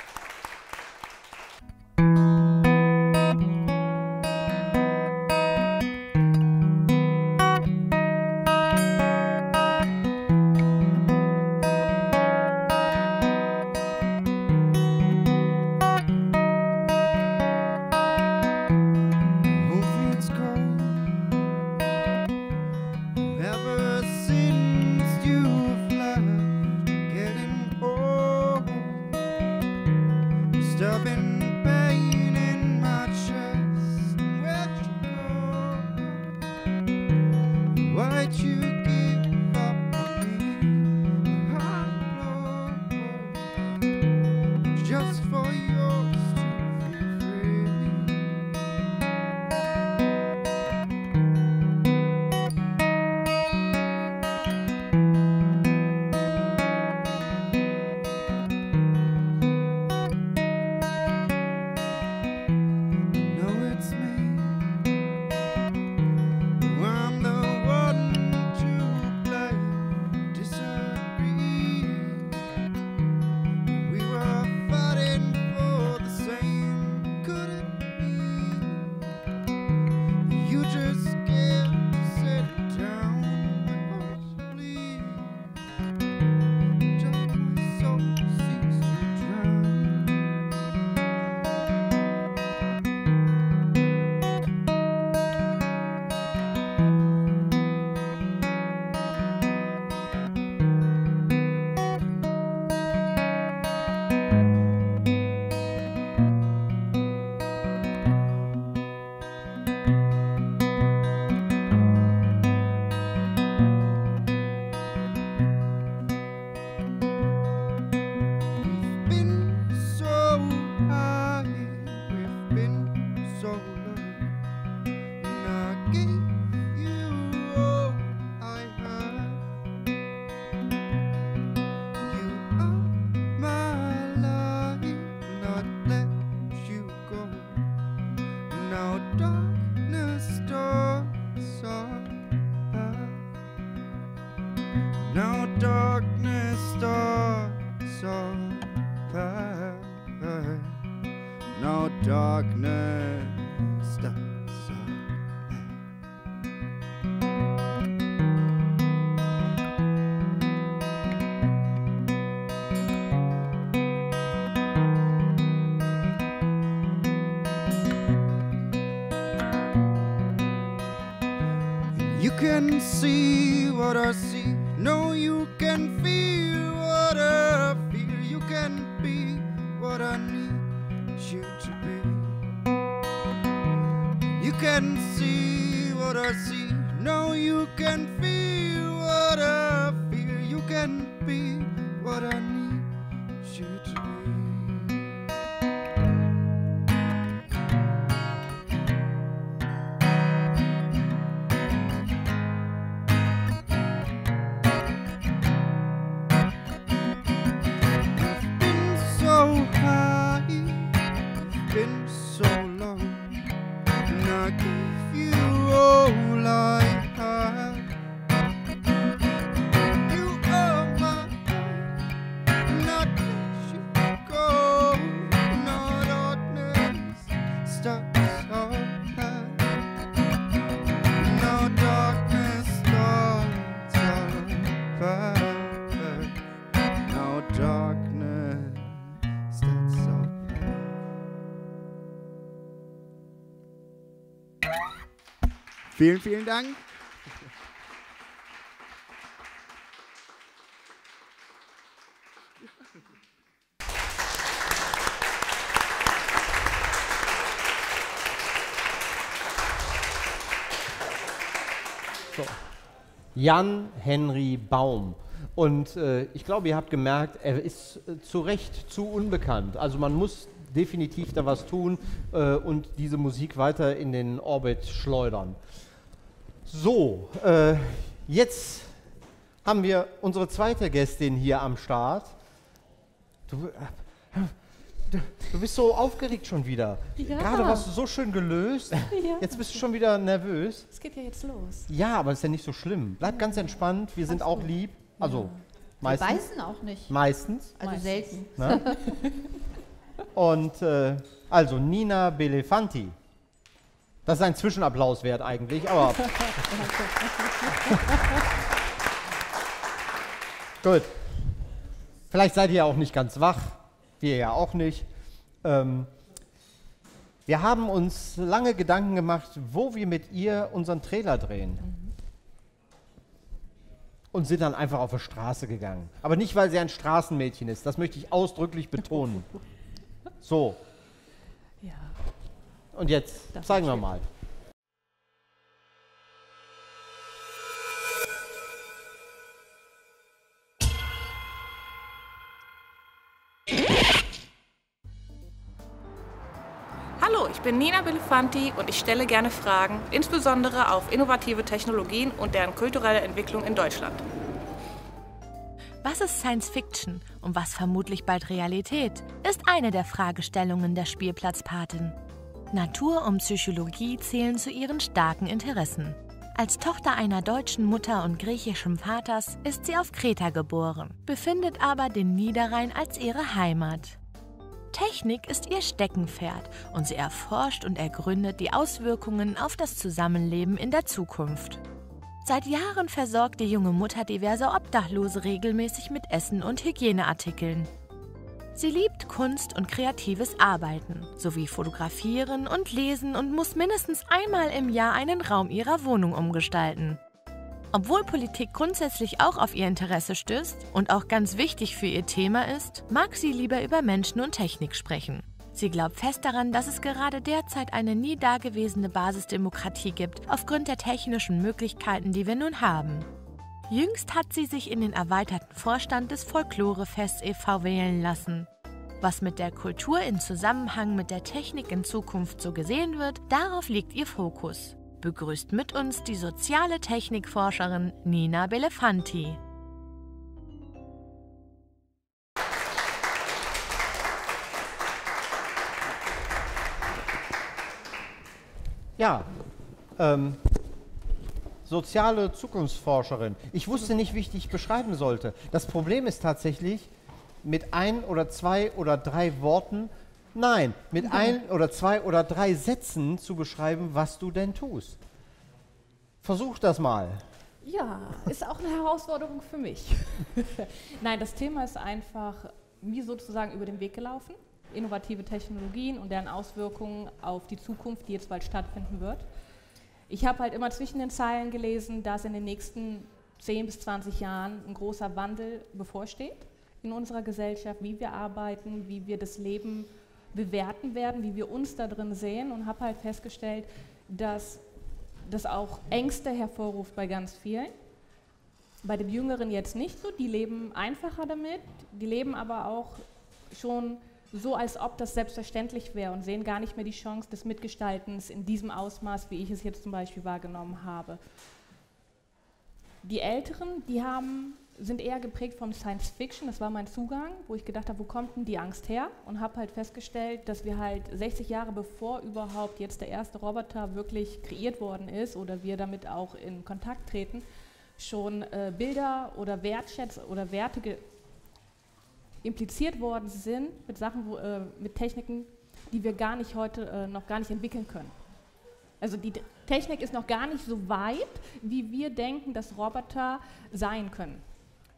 can see what I see. No, you can feel what I feel. You can be what I need you to be. You can see what I see. No, you can feel what I feel. You can be what I need you to be. Vielen, vielen Dank. So. Jan-Henry Baum. Und äh, ich glaube, ihr habt gemerkt, er ist äh, zu Recht zu unbekannt. Also man muss definitiv da was tun äh, und diese Musik weiter in den Orbit schleudern. So, äh, jetzt haben wir unsere zweite Gästin hier am Start. Du, äh, du, du bist so aufgeregt schon wieder. Ja. Gerade warst du so schön gelöst. Ja. Jetzt bist du schon wieder nervös. Es geht ja jetzt los. Ja, aber ist ja nicht so schlimm. Bleib ganz entspannt, wir sind auch lieb. Also, Wir meistens. beißen auch nicht. Meistens. Also Meistens. selten. Ne? Und äh, also Nina Belefanti. Das ist ein Zwischenapplaus wert eigentlich, aber. Gut. Vielleicht seid ihr ja auch nicht ganz wach. Wir ja auch nicht. Ähm, wir haben uns lange Gedanken gemacht, wo wir mit ihr unseren Trailer drehen. Und sind dann einfach auf die Straße gegangen. Aber nicht, weil sie ein Straßenmädchen ist. Das möchte ich ausdrücklich betonen. So. Ja. Und jetzt Das zeigen wir wird mal. Hallo, ich bin Nina Belefanti und ich stelle gerne Fragen, insbesondere auf innovative Technologien und deren kulturelle Entwicklung in Deutschland. Was ist Science Fiction und was vermutlich bald Realität, ist eine der Fragestellungen der Spielplatzpatin. Natur und Psychologie zählen zu ihren starken Interessen. Als Tochter einer deutschen Mutter und griechischem Vaters ist sie auf Kreta geboren, befindet aber den Niederrhein als ihre Heimat. Technik ist ihr Steckenpferd und sie erforscht und ergründet die Auswirkungen auf das Zusammenleben in der Zukunft. Seit Jahren versorgt die junge Mutter diverse Obdachlose regelmäßig mit Essen und Hygieneartikeln. Sie liebt Kunst und kreatives Arbeiten, sowie Fotografieren und Lesen und muss mindestens einmal im Jahr einen Raum ihrer Wohnung umgestalten. Obwohl Politik grundsätzlich auch auf ihr Interesse stößt und auch ganz wichtig für ihr Thema ist, mag sie lieber über Menschen und Technik sprechen. Sie glaubt fest daran, dass es gerade derzeit eine nie dagewesene Basisdemokratie gibt, aufgrund der technischen Möglichkeiten, die wir nun haben. Jüngst hat sie sich in den erweiterten Vorstand des Folklorefests e V wählen lassen. Was mit der Kultur in Zusammenhang mit der Technik in Zukunft so gesehen wird, darauf liegt ihr Fokus. Begrüßt mit uns die soziale Technikforscherin Nina Belefanti. Ja, ähm, soziale Zukunftsforscherin. Ich wusste nicht, wie ich dich beschreiben sollte. Das Problem ist tatsächlich, mit ein oder zwei oder drei Worten, nein, mit ein oder zwei oder drei Sätzen zu beschreiben, was du denn tust. Versuch das mal. Ja, ist auch eine Herausforderung für mich. Nein, das Thema ist einfach mir sozusagen über den Weg gelaufen. Innovative Technologien und deren Auswirkungen auf die Zukunft, die jetzt bald stattfinden wird. Ich habe halt immer zwischen den Zeilen gelesen, dass in den nächsten zehn bis zwanzig Jahren ein großer Wandel bevorsteht in unserer Gesellschaft, wie wir arbeiten, wie wir das Leben bewerten werden, wie wir uns da drin sehen, und habe halt festgestellt, dass das auch Ängste hervorruft bei ganz vielen. Bei den Jüngeren jetzt nicht so, die leben einfacher damit, die leben aber auch schon so, als ob das selbstverständlich wäre und sehen gar nicht mehr die Chance des Mitgestaltens in diesem Ausmaß, wie ich es jetzt zum Beispiel wahrgenommen habe. Die Älteren, die haben, sind eher geprägt vom Science Fiction, das war mein Zugang, wo ich gedacht habe, wo kommt denn die Angst her? Und habe halt festgestellt, dass wir halt sechzig Jahre bevor überhaupt jetzt der erste Roboter wirklich kreiert worden ist oder wir damit auch in Kontakt treten, schon äh, Bilder oder Wertschätz oder Werte ge impliziert worden sind mit Sachen, wo, äh, mit Techniken, die wir gar nicht heute äh, noch gar nicht entwickeln können. Also die Technik ist noch gar nicht so weit, wie wir denken, dass Roboter sein können.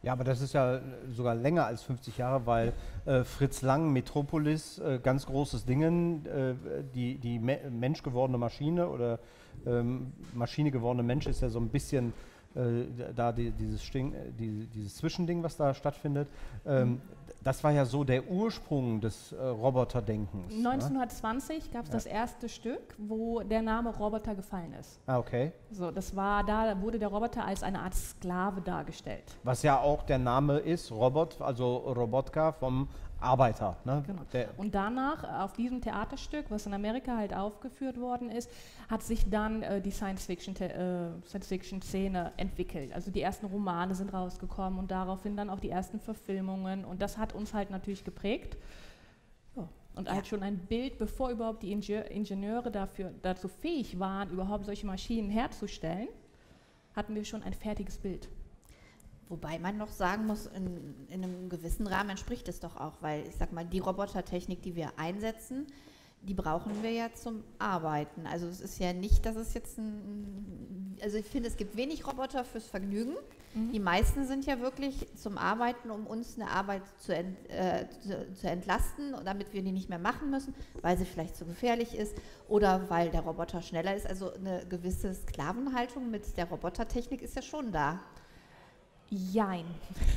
Ja, aber das ist ja sogar länger als fünfzig Jahre, weil äh, Fritz Lang, Metropolis, äh, ganz großes Dingen, äh, die, die me menschgewordene Maschine oder ähm, Maschine gewordene Mensch ist ja so ein bisschen äh, da die, dieses, Sting, die, dieses Zwischending, was da stattfindet. Ähm, mhm. Das war ja so der Ursprung des äh, Roboterdenkens. neunzehnhundertzwanzig ne? gab es ja. das erste Stück, wo der Name Roboter gefallen ist. Ah, okay. So, das war, da wurde der Roboter als eine Art Sklave dargestellt. Was ja auch der Name ist, Robot, also Robotka vom Arbeiter. Ne? Genau. Der Und danach, auf diesem Theaterstück, was in Amerika halt aufgeführt worden ist, hat sich dann äh, die Science-Fiction-Szene äh, Science-Fiction entwickelt. Also die ersten Romane sind rausgekommen und daraufhin dann auch die ersten Verfilmungen. Und das hat uns halt natürlich geprägt. Ja. Und halt schon ein Bild, bevor überhaupt die Ingenieur Ingenieure dafür, dazu fähig waren, überhaupt solche Maschinen herzustellen, hatten wir schon ein fertiges Bild. Wobei man noch sagen muss, in, in einem gewissen Rahmen entspricht es doch auch, weil ich sag mal, die Robotertechnik, die wir einsetzen, die brauchen wir ja zum Arbeiten. Also es ist ja nicht, dass es jetzt ein, also ich finde, es gibt wenig Roboter fürs Vergnügen. Mhm. Die meisten sind ja wirklich zum Arbeiten, um uns eine Arbeit zu, ent, äh, zu, zu entlasten, damit wir die nicht mehr machen müssen, weil sie vielleicht zu gefährlich ist oder weil der Roboter schneller ist. Also eine gewisse Sklavenhaltung mit der Robotertechnik ist ja schon da. Jein.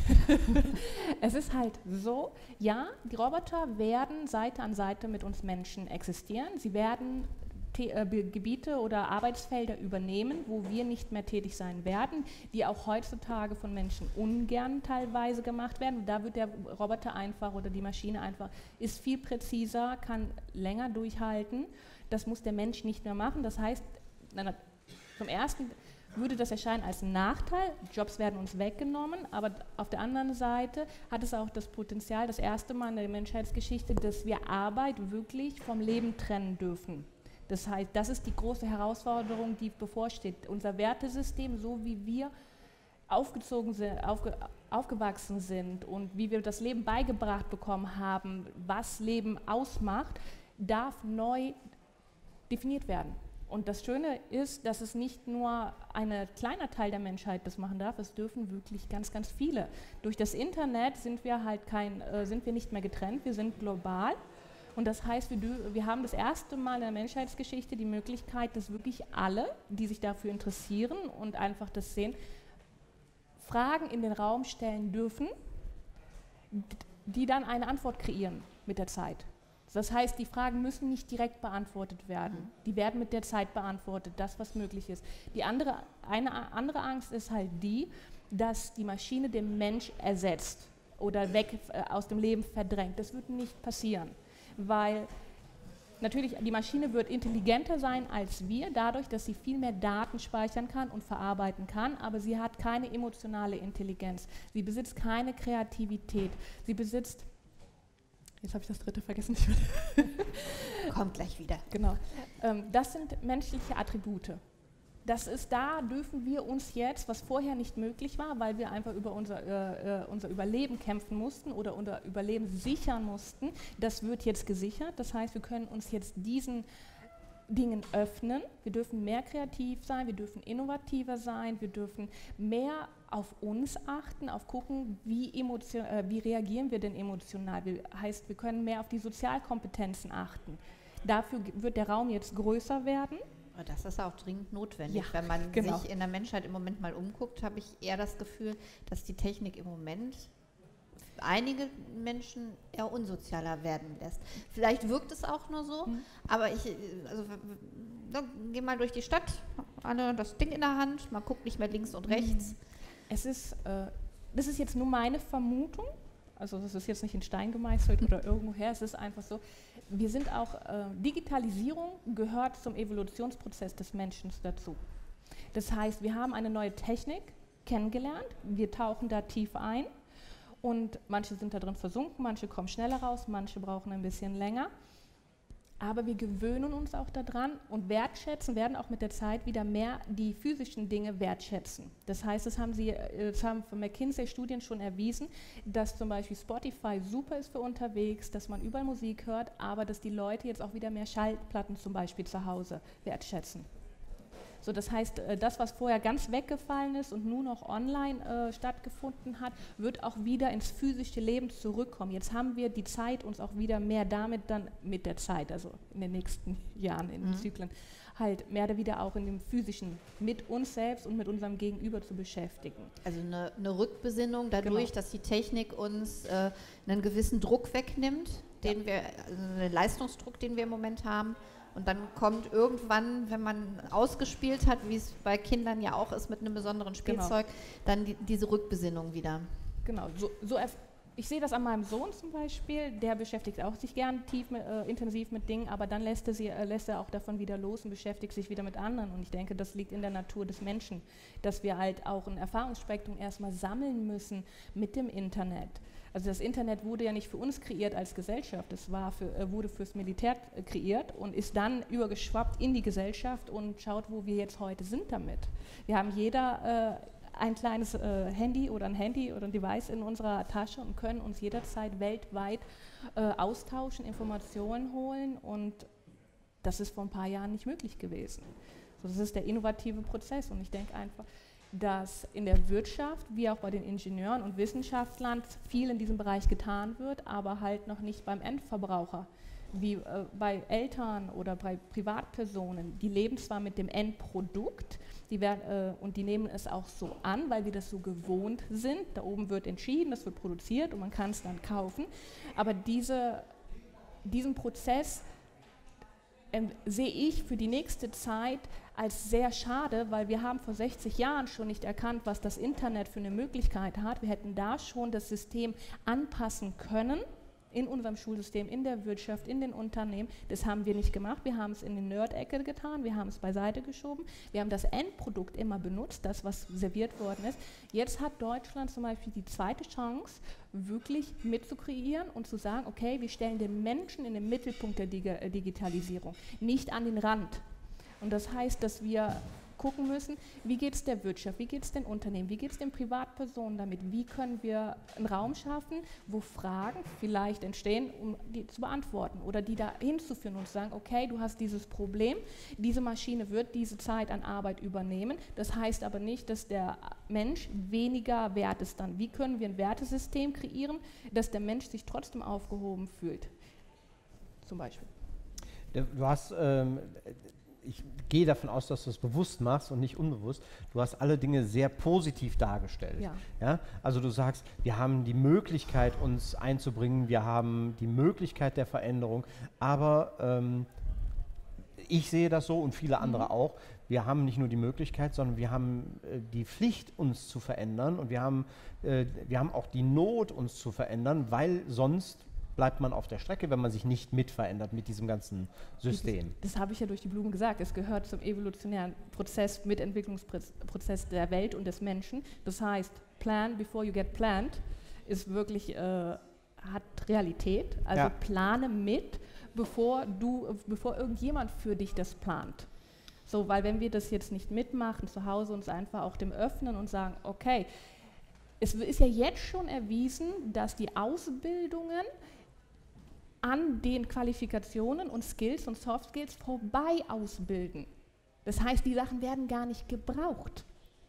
Es ist halt so, ja, die Roboter werden Seite an Seite mit uns Menschen existieren. Sie werden äh, Gebiete oder Arbeitsfelder übernehmen, wo wir nicht mehr tätig sein werden, die auch heutzutage von Menschen ungern teilweise gemacht werden. Und da wird der Roboter einfach oder die Maschine einfach, ist viel präziser, kann länger durchhalten. Das muss der Mensch nicht mehr machen. Das heißt, na, zum Ersten würde das erscheinen als ein Nachteil, Jobs werden uns weggenommen, aber auf der anderen Seite hat es auch das Potenzial, das erste Mal in der Menschheitsgeschichte, dass wir Arbeit wirklich vom Leben trennen dürfen. Das heißt, das ist die große Herausforderung, die bevorsteht. Unser Wertesystem, so wie wir aufgezogen sind, aufge, aufgewachsen sind und wie wir das Leben beigebracht bekommen haben, was Leben ausmacht, darf neu definiert werden. Und das Schöne ist, dass es nicht nur ein kleiner Teil der Menschheit das machen darf, es dürfen wirklich ganz, ganz viele. Durch das Internet sind wir halt kein, äh, sind wir nicht mehr getrennt, wir sind global. Und das heißt, wir, wir haben das erste Mal in der Menschheitsgeschichte die Möglichkeit, dass wirklich alle, die sich dafür interessieren und einfach das sehen, Fragen in den Raum stellen dürfen, die dann eine Antwort kreieren mit der Zeit. Das heißt, die Fragen müssen nicht direkt beantwortet werden. Die werden mit der Zeit beantwortet, das, was möglich ist. Die andere, eine andere Angst ist halt die, dass die Maschine den Mensch ersetzt oder weg äh, aus dem Leben verdrängt. Das wird nicht passieren, weil natürlich die Maschine wird intelligenter sein als wir, dadurch, dass sie viel mehr Daten speichern kann und verarbeiten kann, aber sie hat keine emotionale Intelligenz. Sie besitzt keine Kreativität. Sie besitzt Jetzt habe ich das dritte vergessen. Kommt gleich wieder. Genau. Ähm, das sind menschliche Attribute. Das ist, da dürfen wir uns jetzt, was vorher nicht möglich war, weil wir einfach über unser, äh, unser Überleben kämpfen mussten oder unser Überleben sichern mussten, das wird jetzt gesichert. Das heißt, wir können uns jetzt diesen Dingen öffnen. Wir dürfen mehr kreativ sein, wir dürfen innovativer sein, wir dürfen mehr auf uns achten, auf gucken, wie, emotion, äh, wie reagieren wir denn emotional. Wir, heißt, wir können mehr auf die Sozialkompetenzen achten. Dafür wird der Raum jetzt größer werden. Das ist auch dringend notwendig. Ja, wenn man genau. sich in der Menschheit im Moment mal umguckt, habe ich eher das Gefühl, dass die Technik im Moment einige Menschen eher unsozialer werden lässt. Vielleicht wirkt es auch nur so, mhm. aber ich, also, geh mal durch die Stadt, alle das Ding in der Hand, man guckt nicht mehr links und rechts. Es ist, äh, das ist jetzt nur meine Vermutung, also das ist jetzt nicht in Stein gemeißelt oder irgendwoher, es ist einfach so, wir sind auch, äh, Digitalisierung gehört zum Evolutionsprozess des Menschen dazu. Das heißt, wir haben eine neue Technik kennengelernt, wir tauchen da tief ein. Und manche sind da drin versunken, manche kommen schneller raus, manche brauchen ein bisschen länger. Aber wir gewöhnen uns auch daran und wertschätzen, werden auch mit der Zeit wieder mehr die physischen Dinge wertschätzen. Das heißt, das haben, sie, das haben von McKinsey Studien schon erwiesen, dass zum Beispiel Spotify super ist für unterwegs, dass man überall Musik hört, aber dass die Leute jetzt auch wieder mehr Schallplatten zum Beispiel zu Hause wertschätzen. So, das heißt, äh, das, was vorher ganz weggefallen ist und nur noch online äh, stattgefunden hat, wird auch wieder ins physische Leben zurückkommen. Jetzt haben wir die Zeit, uns auch wieder mehr damit dann mit der Zeit, also in den nächsten Jahren, in den mhm. Zyklen, halt mehr oder wieder auch in dem Physischen mit uns selbst und mit unserem Gegenüber zu beschäftigen. Also eine, eine Rückbesinnung dadurch, genau. dass die Technik uns äh, einen gewissen Druck wegnimmt, den ja. wir, also einen Leistungsdruck, den wir im Moment haben. Und dann kommt irgendwann, wenn man ausgespielt hat, wie es bei Kindern ja auch ist mit einem besonderen Spielzeug, genau. dann die, diese Rückbesinnung wieder. Genau, so, so ich sehe das an meinem Sohn zum Beispiel, der beschäftigt auch sich gern tief, mit, äh, intensiv mit Dingen, aber dann lässt er, sie, äh, lässt er auch davon wieder los und beschäftigt sich wieder mit anderen. Und ich denke, das liegt in der Natur des Menschen, dass wir halt auch ein Erfahrungsspektrum erstmal sammeln müssen mit dem Internet. Also das Internet wurde ja nicht für uns kreiert als Gesellschaft, es war für, äh, wurde fürs Militär äh, kreiert und ist dann übergeschwappt in die Gesellschaft und schaut, wo wir jetzt heute sind damit. Wir haben jeder äh, ein kleines äh, Handy oder ein Handy oder ein Device in unserer Tasche und können uns jederzeit weltweit äh, austauschen, Informationen holen, und das ist vor ein paar Jahren nicht möglich gewesen. So, das ist der innovative Prozess, und ich denke einfach, dass in der Wirtschaft, wie auch bei den Ingenieuren und Wissenschaftlern, viel in diesem Bereich getan wird, aber halt noch nicht beim Endverbraucher. Wie äh, bei Eltern oder bei Privatpersonen, die leben zwar mit dem Endprodukt, die werden, äh, und die nehmen es auch so an, weil wir das so gewohnt sind. Da oben wird entschieden, das wird produziert und man kann es dann kaufen. Aber diese, diesen Prozess ähm, sehe ich für die nächste Zeit als sehr schade, weil wir haben vor sechzig Jahren schon nicht erkannt, was das Internet für eine Möglichkeit hat. Wir hätten da schon das System anpassen können, in unserem Schulsystem, in der Wirtschaft, in den Unternehmen. Das haben wir nicht gemacht. Wir haben es in die Nerd-Ecke getan, wir haben es beiseite geschoben. Wir haben das Endprodukt immer benutzt, das, was serviert worden ist. Jetzt hat Deutschland zum Beispiel die zweite Chance, wirklich mitzukreieren und zu sagen, okay, wir stellen den Menschen in den Mittelpunkt der Dig- Digitalisierung, nicht an den Rand. Und das heißt, dass wir gucken müssen, wie geht es der Wirtschaft, wie geht es den Unternehmen, wie geht es den Privatpersonen damit, wie können wir einen Raum schaffen, wo Fragen vielleicht entstehen, um die zu beantworten oder die da hinzuführen und zu sagen, okay, du hast dieses Problem, diese Maschine wird diese Zeit an Arbeit übernehmen, das heißt aber nicht, dass der Mensch weniger wert ist dann. Wie können wir ein Wertesystem kreieren, dass der Mensch sich trotzdem aufgehoben fühlt, zum Beispiel. Du hast... Ähm, Ich gehe davon aus, dass du es bewusst machst und nicht unbewusst. Du hast alle Dinge sehr positiv dargestellt. Ja. Ja? Also du sagst, wir haben die Möglichkeit, uns einzubringen, wir haben die Möglichkeit der Veränderung, aber ähm, ich sehe das so und viele andere mhm. auch, wir haben nicht nur die Möglichkeit, sondern wir haben äh, die Pflicht, uns zu verändern, und wir haben, äh, wir haben auch die Not, uns zu verändern, weil sonst bleibt man auf der Strecke, wenn man sich nicht mitverändert mit diesem ganzen System. Das, das habe ich ja durch die Blumen gesagt. Es gehört zum evolutionären Prozess, Mitentwicklungsprozess der Welt und des Menschen. Das heißt, plan before you get planned ist wirklich, äh, hat Realität. Also ja. plane mit, bevor du, bevor irgendjemand für dich das plant. So, weil wenn wir das jetzt nicht mitmachen, zu Hause uns einfach auch dem öffnen und sagen, okay, es ist ja jetzt schon erwiesen, dass die Ausbildungen an den Qualifikationen und Skills und Soft Skills vorbei ausbilden. Das heißt, die Sachen werden gar nicht gebraucht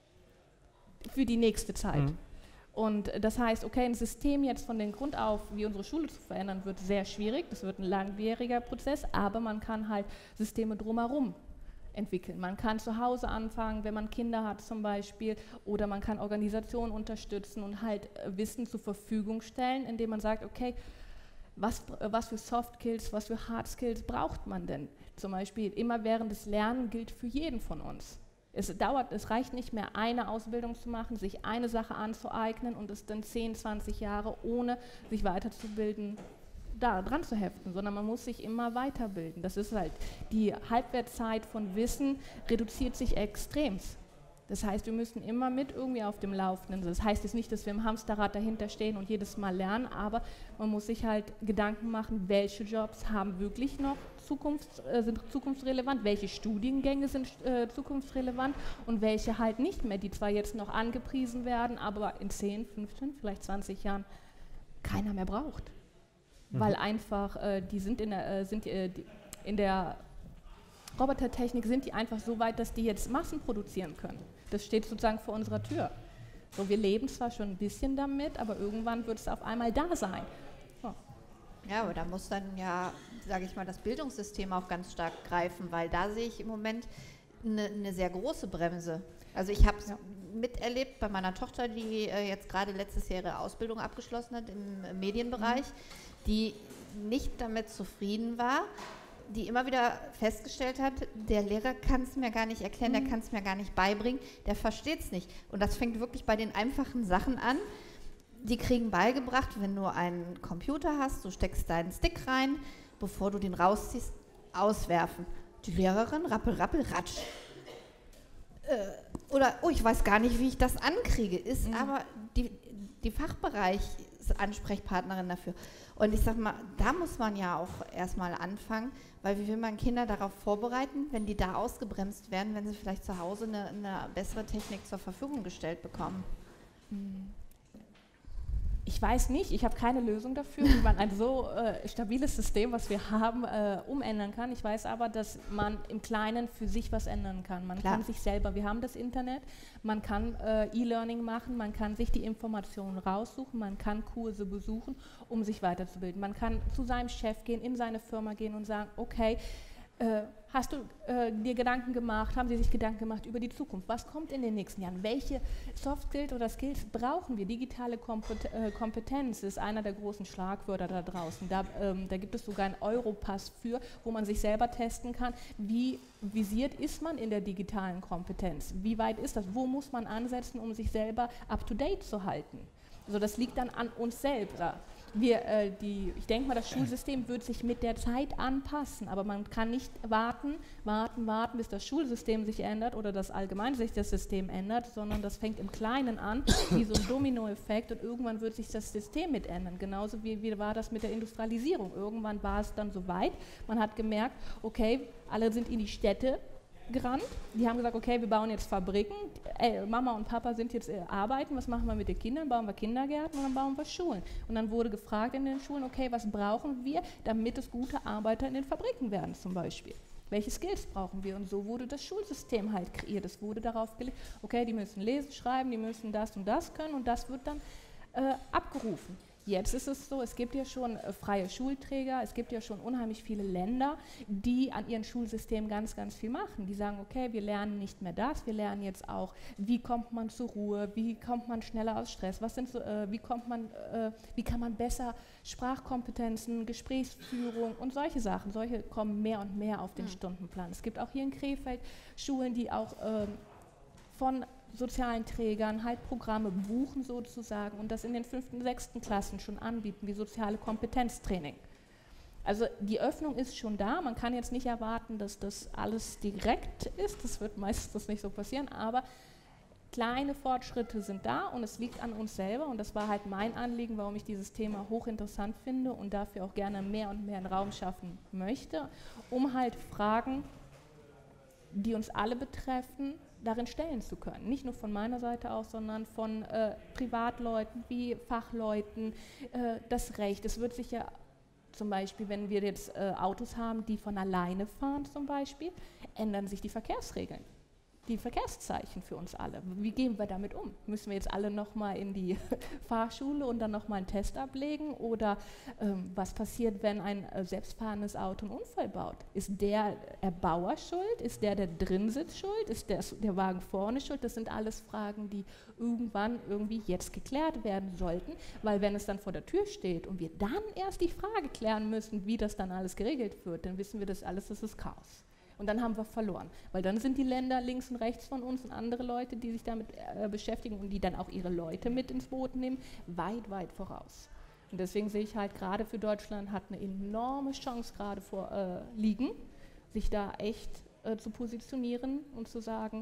für die nächste Zeit. Mhm. Und das heißt, okay, ein System jetzt von den Grund auf, wie unsere Schule zu verändern, wird sehr schwierig. Das wird ein langwieriger Prozess, aber man kann halt Systeme drumherum entwickeln. Man kann zu Hause anfangen, wenn man Kinder hat zum Beispiel, oder man kann Organisationen unterstützen und halt Wissen zur Verfügung stellen, indem man sagt, okay, Was, was für Soft Skills, was für Hard Skills braucht man denn? Zum Beispiel immerwährendes Lernen gilt für jeden von uns. Es dauert, es reicht nicht mehr, eine Ausbildung zu machen, sich eine Sache anzueignen und es dann zehn, zwanzig Jahre ohne sich weiterzubilden da dran zu heften, sondern man muss sich immer weiterbilden. Das ist halt, die Halbwertszeit von Wissen reduziert sich extremst. Das heißt, wir müssen immer mit irgendwie auf dem Laufenden sein. Das heißt jetzt nicht, dass wir im Hamsterrad dahinter stehen und jedes Mal lernen, aber man muss sich halt Gedanken machen, welche Jobs haben wirklich noch Zukunfts-, äh, sind zukunftsrelevant, welche Studiengänge sind äh, zukunftsrelevant und welche halt nicht mehr, die zwar jetzt noch angepriesen werden, aber in zehn, fünfzehn, vielleicht zwanzig Jahren keiner mehr braucht. Mhm. Weil einfach, äh, die sind in der, äh, sind, äh, die, in der Robotertechnik sind die einfach so weit, dass die jetzt Massen produzieren können. Das steht sozusagen vor unserer Tür. So, wir leben zwar schon ein bisschen damit, aber irgendwann wird es auf einmal da sein. So. Ja, aber da muss dann ja, sage ich mal, das Bildungssystem auch ganz stark greifen, weil da sehe ich im Moment eine, eine sehr große Bremse. Also ich habe es ja. miterlebt bei meiner Tochter, die äh, jetzt gerade letztes Jahr ihre Ausbildung abgeschlossen hat im äh, Medienbereich, mhm. die nicht damit zufrieden war, die immer wieder festgestellt hat, der Lehrer kann es mir gar nicht erklären, mhm. der kann es mir gar nicht beibringen, der versteht es nicht. Und das fängt wirklich bei den einfachen Sachen an. Die kriegen beigebracht, wenn du einen Computer hast, du steckst deinen Stick rein, bevor du den rausziehst, auswerfen. Die Lehrerin, rappel, rappel, ratsch. Äh, oder, oh, ich weiß gar nicht, wie ich das ankriege, ist mhm. aber die, die Fachbereich-Ansprechpartnerin dafür. Und ich sag mal, da muss man ja auch erstmal anfangen, weil wie will man Kinder darauf vorbereiten, wenn die da ausgebremst werden, wenn sie vielleicht zu Hause eine, eine bessere Technik zur Verfügung gestellt bekommen? Ich weiß nicht, ich habe keine Lösung dafür, wie man ein so äh, stabiles System, was wir haben, äh, umändern kann. Ich weiß aber, dass man im Kleinen für sich was ändern kann. Man Klar. kann sich selber, wir haben das Internet, man kann äh, E-Learning machen, man kann sich die Informationen raussuchen, man kann Kurse besuchen, um sich weiterzubilden. Man kann zu seinem Chef gehen, in seine Firma gehen und sagen, okay, Äh, hast du äh, dir Gedanken gemacht, haben Sie sich Gedanken gemacht über die Zukunft? Was kommt in den nächsten Jahren? Welche Soft Skills oder Skills brauchen wir? Digitale Kompet äh, Kompetenz ist einer der großen Schlagwörter da draußen. Da, ähm, da gibt es sogar einen Europass für, wo man sich selber testen kann, wie visiert ist man in der digitalen Kompetenz? Wie weit ist das? Wo muss man ansetzen, um sich selber up-to-date zu halten? Also das liegt dann an uns selbst. Wir, äh, die, ich denke mal, das Schulsystem wird sich mit der Zeit anpassen, aber man kann nicht warten, warten, warten, bis das Schulsystem sich ändert oder das allgemein sich das System ändert, sondern das fängt im Kleinen an, wie so ein Dominoeffekt, und irgendwann wird sich das System mit ändern. Genauso wie, wie war das mit der Industrialisierung. Irgendwann war es dann so weit, man hat gemerkt, okay, alle sind in die Städte gerannt, die haben gesagt, okay, wir bauen jetzt Fabriken, ey, Mama und Papa sind jetzt äh, arbeiten, was machen wir mit den Kindern, bauen wir Kindergärten und dann bauen wir Schulen. Und dann wurde gefragt in den Schulen, okay, was brauchen wir, damit es gute Arbeiter in den Fabriken werden zum Beispiel. Welche Skills brauchen wir? Und so wurde das Schulsystem halt kreiert. Es wurde darauf gelegt, okay, die müssen lesen, schreiben, die müssen das und das können, und das wird dann äh, abgerufen. Jetzt ist es so, es gibt ja schon äh, freie Schulträger, es gibt ja schon unheimlich viele Länder, die an ihren Schulsystemen ganz, ganz viel machen. Die sagen, okay, wir lernen nicht mehr das, wir lernen jetzt auch, wie kommt man zur Ruhe, wie kommt man schneller aus Stress, was sind so, äh, wie kommt man, äh, wie kann man besser Sprachkompetenzen, Gesprächsführung und solche Sachen, solche kommen mehr und mehr auf den mhm. Stundenplan. Es gibt auch hier in Krefeld Schulen, die auch äh, von sozialen Trägern halt Programme buchen sozusagen und das in den fünften, sechsten Klassen schon anbieten, wie soziale Kompetenztraining. Also die Öffnung ist schon da, man kann jetzt nicht erwarten, dass das alles direkt ist, das wird meistens nicht so passieren, aber kleine Fortschritte sind da und es liegt an uns selber, und das war halt mein Anliegen, warum ich dieses Thema hochinteressant finde und dafür auch gerne mehr und mehr einen Raum schaffen möchte, um halt Fragen, die uns alle betreffen, darin stellen zu können. Nicht nur von meiner Seite aus, sondern von äh, Privatleuten wie Fachleuten, äh, das Recht. Es wird sich ja zum Beispiel, wenn wir jetzt äh, Autos haben, die von alleine fahren zum Beispiel, ändern sich die Verkehrsregeln, die Verkehrszeichen für uns alle. Wie gehen wir damit um? Müssen wir jetzt alle nochmal in die Fahrschule und dann nochmal einen Test ablegen? Oder ähm, was passiert, wenn ein äh, selbstfahrendes Auto einen Unfall baut? Ist der Erbauer schuld? Ist der, der drin sitzt, schuld? Ist der, der Wagen vorne schuld? Das sind alles Fragen, die irgendwann irgendwie jetzt geklärt werden sollten, weil wenn es dann vor der Tür steht und wir dann erst die Frage klären müssen, wie das dann alles geregelt wird, dann wissen wir das alles, das ist Chaos. Und dann haben wir verloren, weil dann sind die Länder links und rechts von uns und andere Leute, die sich damit äh, beschäftigen und die dann auch ihre Leute mit ins Boot nehmen, weit, weit voraus. Und deswegen sehe ich halt gerade für Deutschland hat eine enorme Chance gerade vor äh, liegen, sich da echt äh, zu positionieren und zu sagen,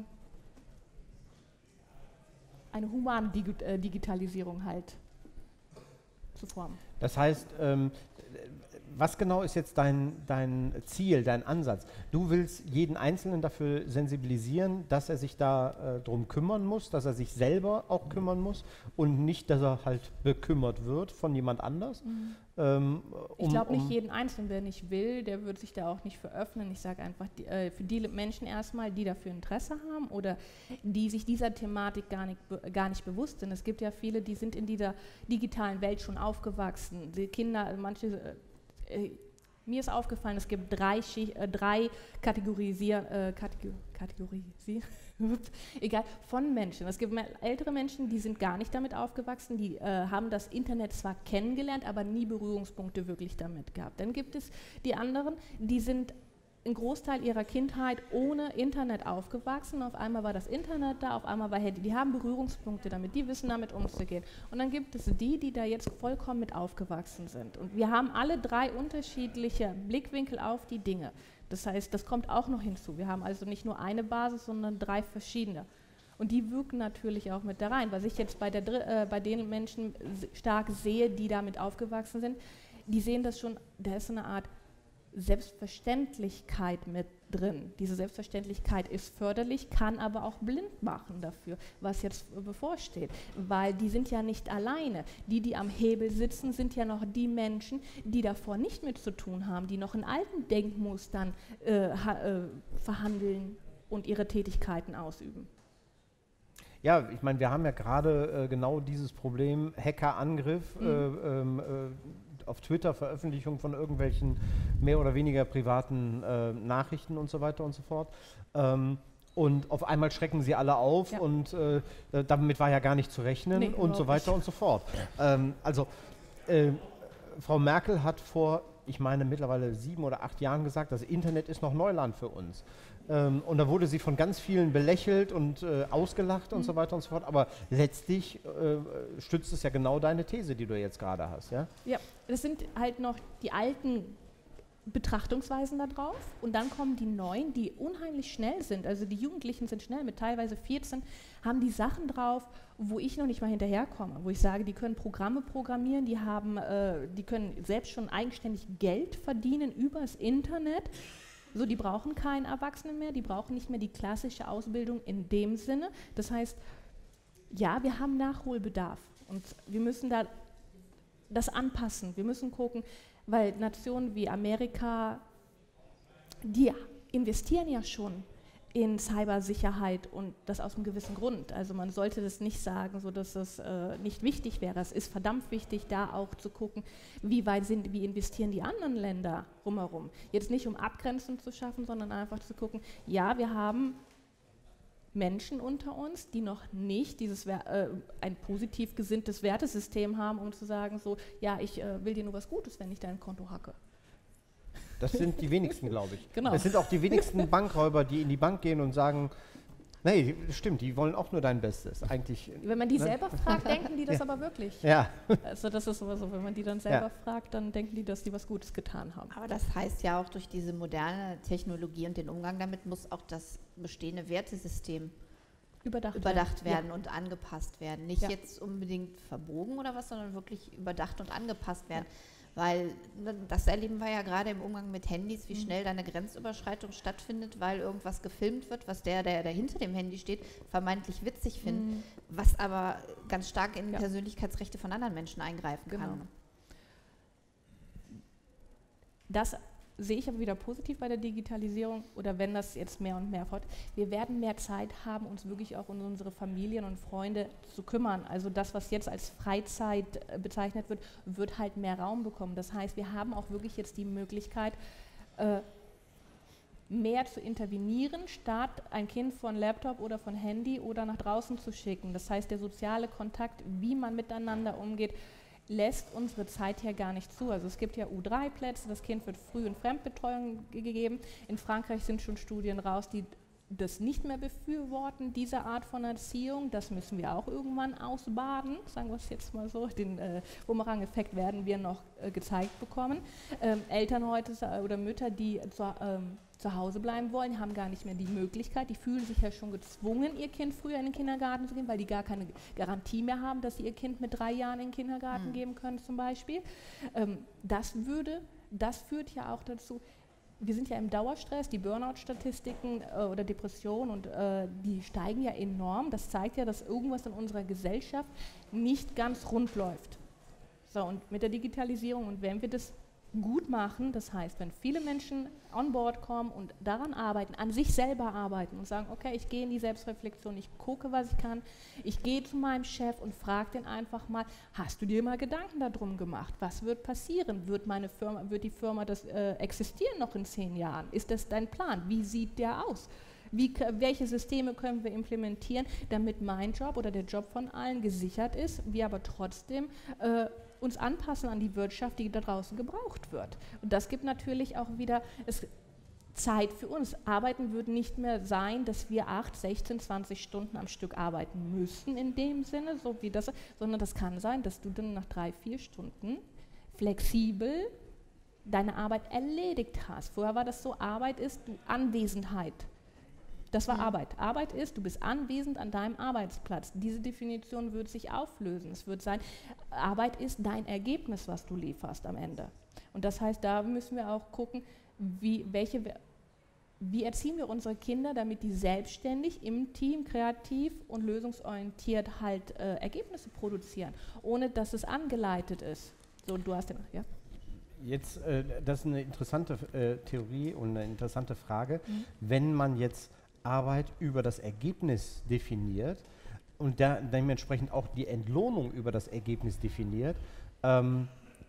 eine humane Digi äh, Digitalisierung halt zu formen. Das heißt, ähm, was genau ist jetzt dein, dein Ziel, dein Ansatz? Du willst jeden Einzelnen dafür sensibilisieren, dass er sich da äh, drum kümmern muss, dass er sich selber auch kümmern muss und nicht, dass er halt bekümmert wird von jemand anders. Mhm. Ähm, um, ich glaube nicht um jeden Einzelnen, der nicht will, der wird sich da auch nicht für öffnen. Ich sage einfach, die, äh, für die Menschen erstmal, die dafür Interesse haben oder die sich dieser Thematik gar nicht, gar nicht bewusst sind. Es gibt ja viele, die sind in dieser digitalen Welt schon aufgewachsen. Die Kinder, manche, äh, mir ist aufgefallen, es gibt drei, Schicht, äh, drei Kategorisier, äh, Kategor Kategorisier egal, von Menschen. Es gibt ältere Menschen, die sind gar nicht damit aufgewachsen, die äh, haben das Internet zwar kennengelernt, aber nie Berührungspunkte wirklich damit gehabt. Dann gibt es die anderen, die sind einen Großteil ihrer Kindheit ohne Internet aufgewachsen. Auf einmal war das Internet da, auf einmal war Handy. Die haben Berührungspunkte damit, die wissen damit umzugehen. Und dann gibt es die, die da jetzt vollkommen mit aufgewachsen sind. Und wir haben alle drei unterschiedliche Blickwinkel auf die Dinge. Das heißt, das kommt auch noch hinzu. Wir haben also nicht nur eine Basis, sondern drei verschiedene. Und die wirken natürlich auch mit da rein. Was ich jetzt bei, der, äh, bei den Menschen stark sehe, die damit aufgewachsen sind, die sehen das schon, da ist so eine Art Selbstverständlichkeit mit drin. Diese Selbstverständlichkeit ist förderlich, kann aber auch blind machen dafür, was jetzt bevorsteht. Weil die sind ja nicht alleine. Die, die am Hebel sitzen, sind ja noch die Menschen, die davor nicht mit zu tun haben, die noch in alten Denkmustern äh, ha, äh, verhandeln und ihre Tätigkeiten ausüben. Ja, ich meine, wir haben ja gerade äh, genau dieses Problem, Hackerangriff, mhm. äh, ähm, äh, auf Twitter Veröffentlichung von irgendwelchen mehr oder weniger privaten äh, Nachrichten und so weiter und so fort. Ähm, und auf einmal schrecken sie alle auf ja. und äh, damit war ja gar nicht zu rechnen nee, und so weiter nicht. und so fort. Ähm, also äh, Frau Merkel hat vor, ich meine mittlerweile sieben oder acht Jahren gesagt, das Internet ist noch Neuland für uns. Ähm, und da wurde sie von ganz vielen belächelt und äh, ausgelacht mhm. und so weiter und so fort. Aber letztlich äh, stützt es ja genau deine These, die du jetzt gerade hast. Ja? Ja, das sind halt noch die alten Betrachtungsweisen da drauf. Und dann kommen die neuen, die unheimlich schnell sind. Also die Jugendlichen sind schnell, mit teilweise vierzehn, haben die Sachen drauf, wo ich noch nicht mal hinterherkomme. Wo ich sage, die können Programme programmieren, die, haben, äh, die können selbst schon eigenständig Geld verdienen übers Internet. So, die brauchen keinen Erwachsenen mehr, die brauchen nicht mehr die klassische Ausbildung in dem Sinne. Das heißt, ja, wir haben Nachholbedarf und wir müssen da das anpassen. Wir müssen gucken, weil Nationen wie Amerika, die investieren ja schon in Cybersicherheit und das aus einem gewissen Grund. Also man sollte das nicht sagen, so dass es äh, nicht wichtig wäre. Es ist verdammt wichtig, da auch zu gucken, wie weit sind, wie investieren die anderen Länder rumherum. Jetzt nicht um Abgrenzung zu schaffen, sondern einfach zu gucken, ja, wir haben Menschen unter uns, die noch nicht dieses äh, ein positiv gesinntes Wertesystem haben, um zu sagen, so, ja, ich äh, will dir nur was Gutes, wenn ich dein Konto hacke. Das sind die wenigsten, glaube ich. Genau. Das sind auch die wenigsten Bankräuber, die in die Bank gehen und sagen, nee, stimmt, die wollen auch nur dein Bestes. Eigentlich, wenn man die ne? selber fragt, denken die das ja. aber wirklich. Ja. Also das ist immer so, wenn man die dann selber ja. fragt, dann denken die, dass die was Gutes getan haben. Aber das heißt ja auch, durch diese moderne Technologie und den Umgang damit muss auch das bestehende Wertesystem überdacht, überdacht werden, werden ja. und angepasst werden. Nicht ja. jetzt unbedingt verbogen oder was, sondern wirklich überdacht und angepasst werden. Ja. Weil das erleben wir ja gerade im Umgang mit Handys, wie schnell da eine Grenzüberschreitung stattfindet, weil irgendwas gefilmt wird, was der, der, der hinter dem Handy steht, vermeintlich witzig findet, mhm. was aber ganz stark in ja. Persönlichkeitsrechte von anderen Menschen eingreifen genau. kann. Das sehe ich aber wieder positiv bei der Digitalisierung oder wenn das jetzt mehr und mehr fort. Wir werden mehr Zeit haben, uns wirklich auch um unsere Familien und Freunde zu kümmern. Also das, was jetzt als Freizeit bezeichnet wird, wird halt mehr Raum bekommen. Das heißt, wir haben auch wirklich jetzt die Möglichkeit, äh, mehr zu intervenieren, statt ein Kind von Laptop oder von Handy oder nach draußen zu schicken. Das heißt, der soziale Kontakt, wie man miteinander umgeht, lässt unsere Zeit hier gar nicht zu. Also es gibt ja U drei Plätze, das Kind wird früh in Fremdbetreuung gegeben. In Frankreich sind schon Studien raus, die das nicht mehr befürworten, diese Art von Erziehung. Das müssen wir auch irgendwann ausbaden, sagen wir es jetzt mal so. Den äh, Bumerang-Effekt werden wir noch äh, gezeigt bekommen. Ähm, Eltern heute oder Mütter, die zu, ähm, zu Hause bleiben wollen, haben gar nicht mehr die Möglichkeit. Die fühlen sich ja schon gezwungen, ihr Kind früher in den Kindergarten zu gehen, weil die gar keine Garantie mehr haben, dass sie ihr Kind mit drei Jahren in den Kindergarten mhm. geben können zum Beispiel. Ähm, das würde das führt ja auch dazu, wir sind ja im Dauerstress, die Burnout-Statistiken äh, oder Depressionen, und äh, die steigen ja enorm. Das zeigt ja, dass irgendwas in unserer Gesellschaft nicht ganz rund läuft. So, und mit der Digitalisierung, und wenn wir das gut machen, das heißt, wenn viele Menschen on board kommen und daran arbeiten, an sich selber arbeiten und sagen, okay, ich gehe in die Selbstreflexion, ich gucke, was ich kann, ich gehe zu meinem Chef und frage den einfach mal, hast du dir mal Gedanken darum gemacht, was wird passieren, wird meine Firma, wird die Firma das äh, existieren noch in zehn Jahren, ist das dein Plan, wie sieht der aus? Wie, welche Systeme können wir implementieren, damit mein Job oder der Job von allen gesichert ist, wir aber trotzdem äh, uns anpassen an die Wirtschaft, die da draußen gebraucht wird. Und das gibt natürlich auch wieder es, Zeit für uns. Arbeiten wird nicht mehr sein, dass wir acht, sechzehn, zwanzig Stunden am Stück arbeiten müssen in dem Sinne, so wie das, sondern das kann sein, dass du dann nach drei, vier Stunden flexibel deine Arbeit erledigt hast. Vorher war das so, Arbeit ist du Anwesenheit. Das war mhm. Arbeit. Arbeit ist, du bist anwesend an deinem Arbeitsplatz. Diese Definition wird sich auflösen. Es wird sein, Arbeit ist dein Ergebnis, was du lieferst am Ende. Und das heißt, da müssen wir auch gucken, wie, welche, wie erziehen wir unsere Kinder, damit die selbstständig im Team, kreativ und lösungsorientiert halt äh, Ergebnisse produzieren, ohne dass es angeleitet ist. So, du hast den, ja? Jetzt, äh, das ist eine interessante äh, Theorie und eine interessante Frage. Mhm. Wenn man jetzt Arbeit über das Ergebnis definiert und der, dementsprechend auch die Entlohnung über das Ergebnis definiert, ähm,